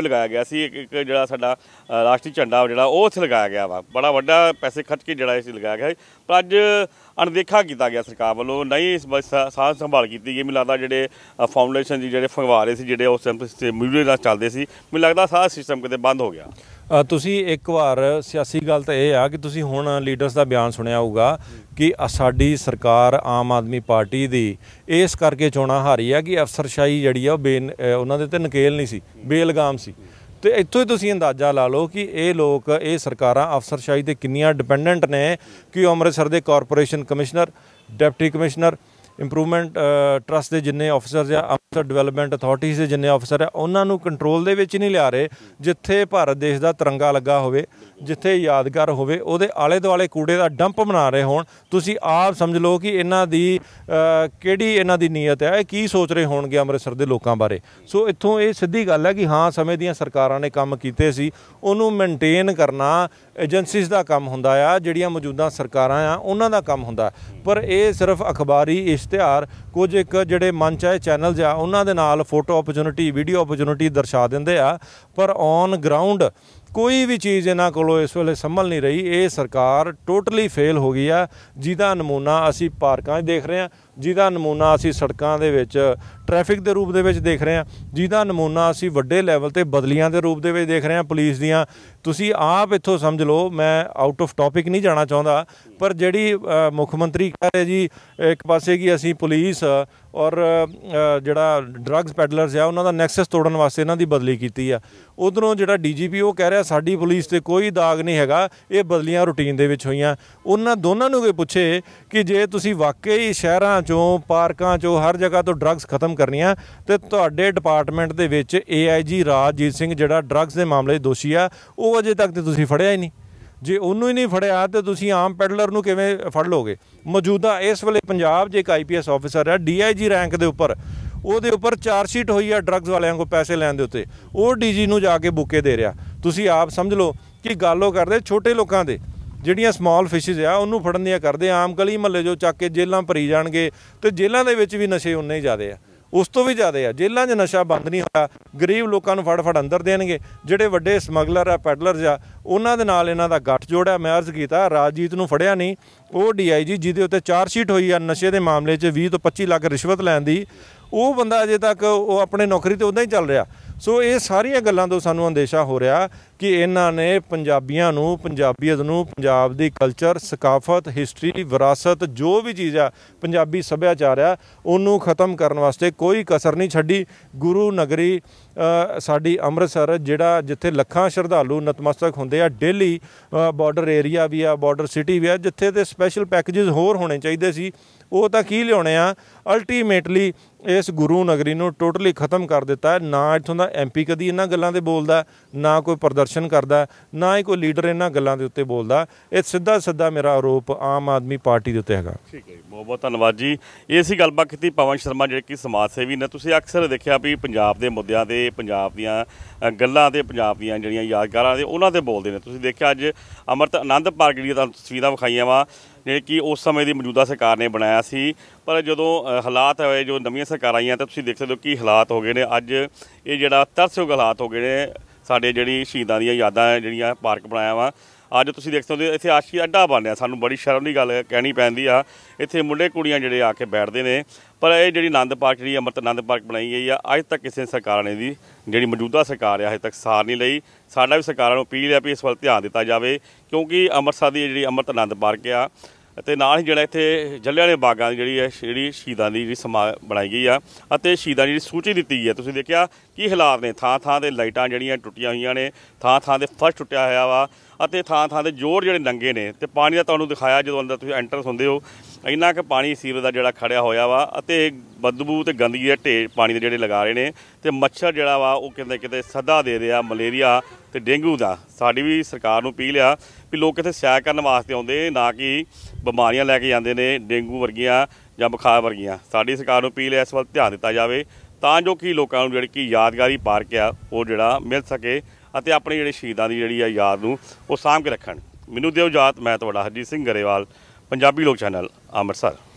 ਸੀ ਇੱਕ ਇੱਕ ਜਿਹੜਾ ਸਾਡਾ ਰਾਸ਼ਟਰੀ ਝੰਡਾ ਜਿਹੜਾ ਉਹ ਇੱਥੇ ਲਗਾਇਆ ਗਿਆ ਵਾ, ਬੜਾ ਵੱਡਾ ਪੈਸੇ ਖਰਚ ਕੇ ਜਿਹੜਾ ਇੱਥੇ ਲਗਾਇਆ ਗਿਆ, ਪਰ ਅੱਜ ਅਣਦੇਖਾ ਕੀਤਾ ਗਿਆ ਸਰਕਾਰ ਵੱਲੋਂ, ਨਹੀਂ ਇਸ ਸਾਂਭ ਸੰਭਾਲ ਕੀਤੀ ਗਈ। ਮੈਨੂੰ ਲੱਗਦਾ ਜਿਹੜੇ ਫਾਊਂਡੇਸ਼ਨ ਦੀ ਜਿਹੜੇ ਫੰਗਵਾਰੇ ਸੀ ਜਿਹੜੇ ਉਸ ਮੀਡੀਆ ਨਾਲ ਚੱਲਦੇ ਸੀ, ਮੈਨੂੰ ਲੱਗਦਾ ਸਾਰਾ ਸਿਸਟਮ ਕਿਤੇ ਬੰਦ ਹੋ ਗਿਆ।
ਤੁਸੀਂ ਇੱਕ ਵਾਰ ਸਿਆਸੀ ਗੱਲ ਤਾਂ ਇਹ ਆ ਕਿ ਤੁਸੀਂ ਹੁਣ ਲੀਡਰਸ ਦਾ ਬਿਆਨ ਸੁਣਿਆ ਹੋਊਗਾ ਕਿ ਸਾਡੀ ਸਰਕਾਰ ਆਮ ਆਦਮੀ ਪਾਰਟੀ ਦੀ ਇਸ ਕਰਕੇ ਚੋਣਾਂ ਹਾਰੀ ਆ ਕਿ ਅਫਸਰਸ਼ਾਹੀ ਜਿਹੜੀ ਆ ਉਹ ਬੇ ਉਹਨਾਂ ਦੇ ਤੇ ਨਕੇਲ ਨਹੀਂ ਸੀ, ਬੇਲਗਾਮ ਸੀ। ਤੇ ਇੱਥੋਂ ਹੀ ਤੁਸੀਂ ਅੰਦਾਜ਼ਾ ਲਾ ਲਓ ਕਿ ਇਹ ਲੋਕ ਇਹ ਸਰਕਾਰਾਂ ਅਫਸਰਸ਼ਾਹੀ 'ਤੇ ਕਿੰਨੀਆਂ ਡਿਪੈਂਡੈਂਟ ਨੇ ਕਿ ਅੰਮ੍ਰਿਤਸਰ ਦੇ corporation commissioner, deputy commissioner, improvement trust ਦੇ ਜਿੰਨੇ ਆਫਿਸਰਸ ਆ, ਅੰਮ੍ਰਿਤਸਰ ਡਿਵੈਲਪਮੈਂਟ ਅਥਾਰਟੀਜ਼ ਦੇ ਜਿੰਨੇ ਆਫਿਸਰ ਆ, ਉਹਨਾਂ ਨੂੰ ਕੰਟਰੋਲ ਦੇ ਵਿੱਚ ਨਹੀਂ ਲਿਆ ਰਹੇ। ਜਿੱਥੇ ਭਾਰਤ ਦੇਸ਼ ਦਾ ਤਿਰੰਗਾ ਲੱਗਾ ਹੋਵੇ, ਜਿੱਥੇ ਯਾਦਗਾਰ ਹੋਵੇ, ਉਹਦੇ ਆਲੇ ਦੁਆਲੇ ਕੂੜੇ ਦਾ ਡੰਪ ਬਣਾ ਰਹੇ ਹੋਣ। ਤੁਸੀਂ ਆਪ ਸਮਝ ਲਓ ਕਿ ਇਹਨਾਂ ਦੀ ਕਿਹੜੀ ਇਹਨਾਂ ਦੀ ਨੀਅਤ ਹੈ, ਇਹ ਕੀ ਸੋਚ ਰਹੇ ਹੋਣਗੇ ਅੰਮ੍ਰਿਤਸਰ ਦੇ ਲੋਕਾਂ ਬਾਰੇ। ਸੋ ਇੱਥੋਂ ਇਹ ਸਿੱਧੀ ਗੱਲ ਹੈ ਕਿ ਹਾਂ, ਸਮੇਂ ਦੀਆਂ ਸਰਕਾਰਾਂ ਨੇ ਕੰਮ ਕੀਤੇ ਸੀ, ਉਹਨੂੰ ਮੇਨਟੇਨ ਕਰਨਾ ਏਜੰਸੀਜ਼ ਦਾ ਕੰਮ ਹੁੰਦਾ ਆ, ਜਿਹੜੀਆਂ ਮੌਜੂਦਾ ਸਰਕਾਰਾਂ ਆ ਉਹਨਾਂ ਦਾ ਕੰਮ ਹੁੰਦਾ। ਪਰ ਇਹ ਸਿਰਫ ਅਖਬਾਰੀ ਇਸ਼ਤਿਹਾਰ, ਕੁਝ ਇੱਕ ਜਿਹੜੇ ਮਨ ਚਾਹੇ ਚੈਨਲਸ ਆ ਉਹਨਾਂ ਦੇ ਨਾਲ ਫੋਟੋ ਓਪਰਚੁਨਿਟੀ, ਵੀਡੀਓ ਓਪਰਚੁਨਿਟੀ ਦਰਸਾ ਦਿੰਦੇ ਆ, ਪਰ ਔਨ ਗਰਾਊਂਡ ਕੋਈ ਵੀ ਚੀਜ਼ ਇਹਨਾਂ ਕੋਲੋਂ ਇਸ ਵੇਲੇ ਸੰਭਲ ਨਹੀਂ ਰਹੀ। ਇਹ ਸਰਕਾਰ ਟੋਟਲੀ ਫੇਲ ਹੋ ਗਈ ਆ, ਜਿਹਦਾ ਨਮੂਨਾ ਅਸੀਂ ਪਾਰਕਾਂ 'ਚ ਦੇਖ ਰਹੇ ਹਾਂ, ਜਿਹਦਾ ਨਮੂਨਾ ਅਸੀਂ ਸੜਕਾਂ ਦੇ ਵਿੱਚ ਟ੍ਰੈਫਿਕ ਦੇ ਰੂਪ ਦੇ ਵਿੱਚ ਦੇਖ ਰਹੇ ਹਾਂ, ਜਿਹਦਾ ਨਮੂਨਾ ਅਸੀਂ ਵੱਡੇ ਲੈਵਲ 'ਤੇ ਬਦਲੀਆਂ ਦੇ ਰੂਪ ਦੇ ਵਿੱਚ ਦੇਖ ਰਹੇ ਹਾਂ ਪੁਲਿਸ ਦੀਆਂ। ਤੁਸੀਂ ਆਪ ਇੱਥੋਂ ਸਮਝ ਲਓ, ਮੈਂ ਆਊਟ ਆਫ ਟੌਪਿਕ ਨਹੀਂ ਜਾਣਾ ਚਾਹੁੰਦਾ, ਪਰ ਜਿਹੜੀ ਮੁੱਖ ਮੰਤਰੀ ਕਹਿ ਰਹੇ ਜੀ ਇੱਕ ਪਾਸੇ ਕਿ ਅਸੀਂ ਪੁਲਿਸ ਔਰ ਜਿਹੜਾ ਡਰੱਗਸ ਪੈਡਲਰਸ ਆ ਉਹਨਾਂ ਦਾ ਨੈਕਸਸ ਤੋੜਨ ਵਾਸਤੇ ਇਹਨਾਂ ਦੀ ਬਦਲੀ ਕੀਤੀ ਆ, ਉੱਧਰੋਂ ਜਿਹੜਾ ਡੀ ਜੀ ਪੀ ਉਹ ਕਹਿ ਰਿਹਾ ਸਾਡੀ ਪੁਲਿਸ 'ਤੇ ਕੋਈ ਦਾਗ ਨਹੀਂ ਹੈਗਾ, ਇਹ ਬਦਲੀਆਂ ਰੂਟੀਨ ਦੇ ਵਿੱਚ ਹੋਈਆਂ। ਉਹਨਾਂ ਦੋਨਾਂ ਨੂੰ ਕੋਈ ਪੁੱਛੇ ਕਿ ਜੇ ਤੁਸੀਂ ਵਾਕਈ ਸ਼ਹਿਰਾਂ 'ਚੋਂ, ਪਾਰਕਾਂ 'ਚੋਂ, ਹਰ ਜਗ੍ਹਾ ਤੋਂ ਡਰੱਗਸ ਖਤਮ ਕਰਨੀਆਂ ਤੇ ਤੁਹਾਡੇ ਡਿਪਾਰਟਮੈਂਟ ਦੇ ਵਿੱਚ ਏ ਆਈ ਜੀ ਰਾਜਜੀਤ ਸਿੰਘ ਜਿਹੜਾ ਡਰੱਗਸ ਦੇ ਮਾਮਲੇ 'ਚ ਦੋਸ਼ੀ ਆ, ਉਹ ਅਜੇ ਤੱਕ ਤੇ ਤੁਸੀਂ ਫੜਿਆ ਹੀ ਨਹੀਂ। ਜੇ ਉਹਨੂੰ ਹੀ ਨਹੀਂ ਫੜਿਆ ਤੇ ਤੁਸੀਂ ਆਮ ਪੈਡਲਰ ਨੂੰ ਕਿਵੇਂ ਫੜ ਲਓਗੇ? ਮੌਜੂਦਾ ਇਸ ਵੇਲੇ ਪੰਜਾਬ 'ਚ ਇੱਕ ਆਈ ਪੀ ਐਸ ਆਫਿਸਰ ਆ ਡੀ ਆਈ ਜੀ ਰੈਂਕ ਦੇ ਉੱਪਰ, ਉਹਦੇ ਉੱਪਰ ਚਾਰਜਸ਼ੀਟ ਹੋਈ ਆ ਡਰੱਗਸ ਵਾਲਿਆਂ ਕੋਲ ਪੈਸੇ ਲੈਣ ਦੇ ਉੱਤੇ, ਉਹ ਡੀ ਜੀ ਨੂੰ ਜਾ ਕੇ ਬੁੱਕੇ ਦੇ ਰਿਹਾ। ਤੁਸੀਂ ਆਪ ਸਮਝ ਲਓ ਕਿ ਗੱਲ ਉਹ ਕਰਦੇ ਛੋਟੇ ਲੋਕਾਂ ਦੇ, ਜਿਹੜੀਆਂ ਸਮਾਲ ਫਿਸ਼ਿਜ਼ ਆ ਉਹਨੂੰ ਫੜਨ ਦੀਆਂ ਕਰਦੇ, ਆਮ ਗਲੀ ਮਹੱਲੇ ਜੋ ਚੱਕ ਕੇ ਜੇਲ੍ਹਾਂ ਭਰੀ ਜਾਣਗੇ, ਤੇ ਜੇਲ੍ਹਾਂ ਦੇ ਵਿੱਚ ਵੀ ਨਸ਼ੇ ਉਨੇ ਹੀ ਜ਼ਿਆਦੇ ਆ, ਉਸ ਤੋਂ ਵੀ ਜ਼ਿਆਦਾ ਆ। ਜੇਲ੍ਹਾਂ 'ਚ ਨਸ਼ਾ ਬੰਦ ਨਹੀਂ ਹੋਇਆ, ਗਰੀਬ ਲੋਕਾਂ ਨੂੰ ਫੜ ਫੜ ਅੰਦਰ ਦੇਣਗੇ। ਜਿਹੜੇ ਵੱਡੇ ਸਮਗਲਰ ਆ, ਪੈਡਲਰਸ ਆ, ਉਹਨਾਂ ਦੇ ਨਾਲ ਇਹਨਾਂ ਦਾ ਗੱਠ ਜੋੜ ਆ। ਮੈਂ ਅਰਜ਼ ਕੀਤਾ ਰਾਜਜੀਤ ਨੂੰ ਫੜਿਆ ਨਹੀਂ, ਉਹ ਡੀ ਆਈ ਜੀ ਜਿਹਦੇ ਉੱਤੇ ਚਾਰਜਸ਼ੀਟ ਹੋਈ ਆ ਨਸ਼ੇ ਦੇ ਮਾਮਲੇ 'ਚ ਵੀਹ ਤੋਂ ਪੱਚੀ ਲੱਖ ਰਿਸ਼ਵਤ ਲੈਣ ਦੀ, ਉਹ ਬੰਦਾ ਅਜੇ ਤੱਕ ਉਹ ਆਪਣੇ ਨੌਕਰੀ 'ਤੇ ਉੱਦਾਂ ਹੀ ਚੱਲ ਰਿਹਾ। ਸੋ ਇਹ ਸਾਰੀਆਂ ਗੱਲਾਂ ਤੋਂ ਸਾਨੂੰ ਅੰਦੇਸ਼ਾ ਹੋ ਰਿਹਾ ਕਿ ਇਹਨਾਂ ਨੇ ਪੰਜਾਬੀਆਂ ਨੂੰ, ਪੰਜਾਬੀਅਤ ਨੂੰ, ਪੰਜਾਬ ਦੀ ਕਲਚਰ, ਸਕਾਫਤ, ਹਿਸਟਰੀ, ਵਿਰਾਸਤ, ਜੋ ਵੀ ਚੀਜ਼ ਆ ਪੰਜਾਬੀ ਸੱਭਿਆਚਾਰ ਆ, ਉਹਨੂੰ ਖਤਮ ਕਰਨ ਵਾਸਤੇ ਕੋਈ ਕਸਰ ਨਹੀਂ ਛੱਡੀ। ਗੁਰੂ ਨਗਰੀ ਸਾਡੀ ਅੰਮ੍ਰਿਤਸਰ, ਜਿਹੜਾ ਜਿੱਥੇ ਲੱਖਾਂ ਸ਼ਰਧਾਲੂ ਨਤਮਸਤਕ ਹੁੰਦੇ ਆ ਡੇਲੀ, ਬਾਰਡਰ ਏਰੀਆ ਵੀ ਆ, ਬਾਰਡਰ ਸਿਟੀ ਵੀ ਆ, ਜਿੱਥੇ ਤੇ ਸਪੈਸ਼ਲ ਪੈਕੇਜਸ ਹੋਰ ਹੋਣੇ ਚਾਹੀਦੇ ਸੀ, ਉਹ ਤਾਂ ਕੀ ਲਿਆਉਣੇ ਆ। ਅਲਟੀਮੇਟਲੀ ਇਸ ਗੁਰੂ ਨਗਰੀ ਨੂੰ ਟੋਟਲੀ ਖਤਮ ਕਰ ਦਿੱਤਾ। ਨਾ ਇੱਥੋਂ ਦਾ ਐਮ ਪੀ ਕਦੀ ਇਹਨਾਂ ਗੱਲਾਂ 'ਤੇ ਬੋਲਦਾ, ਨਾ ਕੋਈ ਪ੍ਰਦਰਸ਼ਨ ਕਰਦਾ, ਨਾ ਹੀ ਕੋਈ ਲੀਡਰ ਇਹਨਾਂ ਗੱਲਾਂ ਦੇ ਉੱਤੇ ਬੋਲਦਾ। ਇਹ ਸਿੱਧਾ ਸਿੱਧਾ ਮੇਰਾ ਆਰੋਪ ਆਮ ਆਦਮੀ ਪਾਰਟੀ ਦੇ ਉੱਤੇ ਹੈਗਾ।
ਠੀਕ ਹੈ ਜੀ, ਬਹੁਤ ਬਹੁਤ ਧੰਨਵਾਦ ਜੀ। ਇਹ ਸੀ ਗੱਲਬਾਤ ਕੀਤੀ ਪਵਨ ਸ਼ਰਮਾ ਜਿਹੜੇ ਕਿ ਸਮਾਜ ਸੇਵੀ ਨੇ। ਤੁਸੀਂ ਅਕਸਰ ਦੇਖਿਆ ਵੀ ਪੰਜਾਬ ਦੇ ਮੁੱਦਿਆਂ 'ਤੇ, ਪੰਜਾਬ ਦੀਆਂ ਗੱਲਾਂ 'ਤੇ, ਪੰਜਾਬ ਦੀਆਂ ਜਿਹੜੀਆਂ ਯਾਦਗਾਰਾਂ 'ਤੇ ਉਹਨਾਂ 'ਤੇ ਬੋਲਦੇ ਨੇ। ਤੁਸੀਂ ਦੇਖਿਆ ਅੱਜ ਅੰਮ੍ਰਿਤ ਆਨੰਦ ਪਾਰਕ ਦੀਆਂ ਤੁਹਾਨੂੰ ਤਸਵੀਰਾਂ ਵਿਖਾਈਆਂ ਵਾ, ਜਿਹੜੇ ਕਿ ਉਸ ਸਮੇਂ ਦੀ ਮੌਜੂਦਾ ਸਰਕਾਰ ਨੇ ਬਣਾਇਆ ਸੀ, ਪਰ ਜਦੋਂ ਹਾਲਾਤ ਹੋਏ, ਜੋ ਨਵੀਆਂ ਸਰਕਾਰਾਂ ਆਈਆਂ, ਤਾਂ ਤੁਸੀਂ ਦੇਖ ਸਕਦੇ ਹੋ ਕੀ ਹਾਲਾਤ ਹੋ ਗਏ ਨੇ। ਅੱਜ ਇਹ ਜਿਹੜਾ ਤਰਸਯੋਗ ਹਾਲਾਤ ਹੋ ਗਏ ਨੇ। ਸਾਡੇ ਜਿਹੜੀ ਸ਼ਹੀਦਾਂ ਦੀਆਂ ਯਾਦਾਂ ਜਿਹੜੀਆਂ ਪਾਰਕ ਬਣਾਇਆ ਵਾ, ਅੱਜ ਤੁਸੀਂ ਦੇਖ ਸਕਦੇ ਹੋ ਇੱਥੇ ਆਸ਼ਕੀ ਅੱਡਾ ਬਣ ਰਿਹਾ। ਸਾਨੂੰ ਬੜੀ ਸ਼ਰਮ ਦੀ ਗੱਲ ਕਹਿਣੀ ਪੈਂਦੀ ਆ, ਇੱਥੇ ਮੁੰਡੇ ਕੁੜੀਆਂ ਜਿਹੜੇ ਆ ਕੇ ਬੈਠਦੇ ਨੇ। ਪਰ ਇਹ ਜਿਹੜੀ ਆਨੰਦ ਪਾਰਕ, ਜਿਹੜੀ ਅੰਮ੍ਰਿਤ ਆਨੰਦ ਪਾਰਕ ਬਣਾਈ ਗਈ ਆ, ਅੱਜ ਤੱਕ ਕਿਸੇ ਸਰਕਾਰ ਨੇ ਦੀ ਜਿਹੜੀ ਮੌਜੂਦਾ ਸਰਕਾਰ ਆ, ਅਜੇ ਤੱਕ ਸਾਰ ਨਹੀਂ ਲਈ। ਸਾਡਾ ਵੀ ਸਰਕਾਰਾਂ ਨੂੰ ਅਪੀਲ ਆ ਵੀ ਇਸ ਵੱਲ ਧਿਆਨ ਦਿੱਤਾ ਜਾਵੇ, ਕਿਉਂਕਿ ਅੰਮ੍ਰਿਤਸਰ ਦੀ ਜਿਹੜੀ ਅੰਮ੍ਰਿਤ ਆਨੰਦ ਪਾਰਕ ਆ, ਅਤੇ ਨਾਲ ਹੀ ਜਿਹੜਾ ਇੱਥੇ ਜਲਿਆਂਵਾਲੇ ਬਾਗਾਂ ਦੀ ਜਿਹੜੀ ਹੈ ਜਿਹੜੀ ਸ਼ਹੀਦਾਂ ਦੀ ਜਿਹੜੀ ਸਮਾ ਬਣਾਈ ਗਈ ਆ, ਅਤੇ ਸ਼ਹੀਦਾਂ ਦੀ ਜਿਹੜੀ ਸੂਚੀ ਦਿੱਤੀ ਗਈ ਹੈ। ਤੁਸੀਂ ਦੇਖਿਆ ਕੀ ਹਾਲਾਤ ਨੇ, ਥਾਂ ਥਾਂ 'ਤੇ ਲਾਈਟਾਂ ਜਿਹੜੀਆਂ ਟੁੱਟੀਆਂ ਹੋਈਆਂ ਨੇ, ਥਾਂ ਥਾਂ 'ਤੇ ਫਰਸ਼ ਟੁੱਟਿਆ ਹੋਇਆ ਵਾ, ਅਤੇ ਥਾਂ ਥਾਂ 'ਤੇ ਜੋੜ ਜਿਹੜੇ ਨੰਗੇ ਨੇ। ਅਤੇ ਪਾਣੀ ਦਾ ਤੁਹਾਨੂੰ ਦਿਖਾਇਆ ਜਦੋਂ ਅੰਦਰ ਤੁਸੀਂ ਐਂਟਰ ਹੁੰਦੇ ਹੋ, ਇੰਨਾ ਕੁ ਪਾਣੀ ਸੀਵਰ ਦਾ ਜਿਹੜਾ ਖੜਿਆ ਹੋਇਆ ਵਾ, ਅਤੇ ਬਦਬੂ ਅਤੇ ਗੰਦਗੀ ਦੇ ਢੇਰ ਪਾਣੀ ਦੇ ਜਿਹੜੇ ਲਗਾ ਰਹੇ ਨੇ, ਅਤੇ ਮੱਛਰ ਜਿਹੜਾ ਵਾ ਉਹ ਕਿਤੇ ਕਿਤੇ ਸੱਦਾ ਦੇ ਰਿਹਾ ਮਲੇਰੀਆ ਅਤੇ ਡੇਂਗੂ ਦਾ। ਸਾਡੀ ਵੀ ਸਰਕਾਰ ਨੂੰ ਅਪੀਲ ਆ ਵੀ ਲੋਕ ਇੱਥੇ ਸੈਰ ਕਰਨ ਵਾਸਤੇ ਆਉਂਦੇ, ਨਾ ਕਿ ਬਿਮਾਰੀਆਂ ਲੈ ਕੇ ਜਾਂਦੇ ਨੇ, ਡੇਂਗੂ ਵਰਗੀਆਂ ਜਾਂ ਬੁਖਾਰ ਵਰਗੀਆਂ। ਸਾਡੀ ਸਰਕਾਰ ਨੂੰ ਅਪੀਲ ਹੈ ਇਸ ਵੱਲ ਧਿਆਨ ਦਿੱਤਾ ਜਾਵੇ, ਤਾਂ ਜੋ ਕਿ ਲੋਕਾਂ ਨੂੰ ਜਿਹੜੀ ਕਿ ਯਾਦਗਾਰੀ ਪਾਰਕ ਆ ਉਹ ਜਿਹੜਾ ਮਿਲ ਸਕੇ, ਅਤੇ ਆਪਣੀ ਜਿਹੜੀ ਸ਼ਹੀਦਾਂ ਦੀ ਜਿਹੜੀ ਆ ਯਾਦ ਨੂੰ ਉਹ ਸਾਂਭ ਕੇ ਰੱਖਣ। ਮੈਨੂੰ ਦਿਓ ਇਜਾਜ਼ਤ। ਮੈਂ ਤੁਹਾਡਾ ਹਰਜੀਤ ਸਿੰਘ ਗਰੇਵਾਲ, ਪੰਜਾਬੀ ਲੋਕ ਚੈਨਲ, ਅੰਮ੍ਰਿਤਸਰ।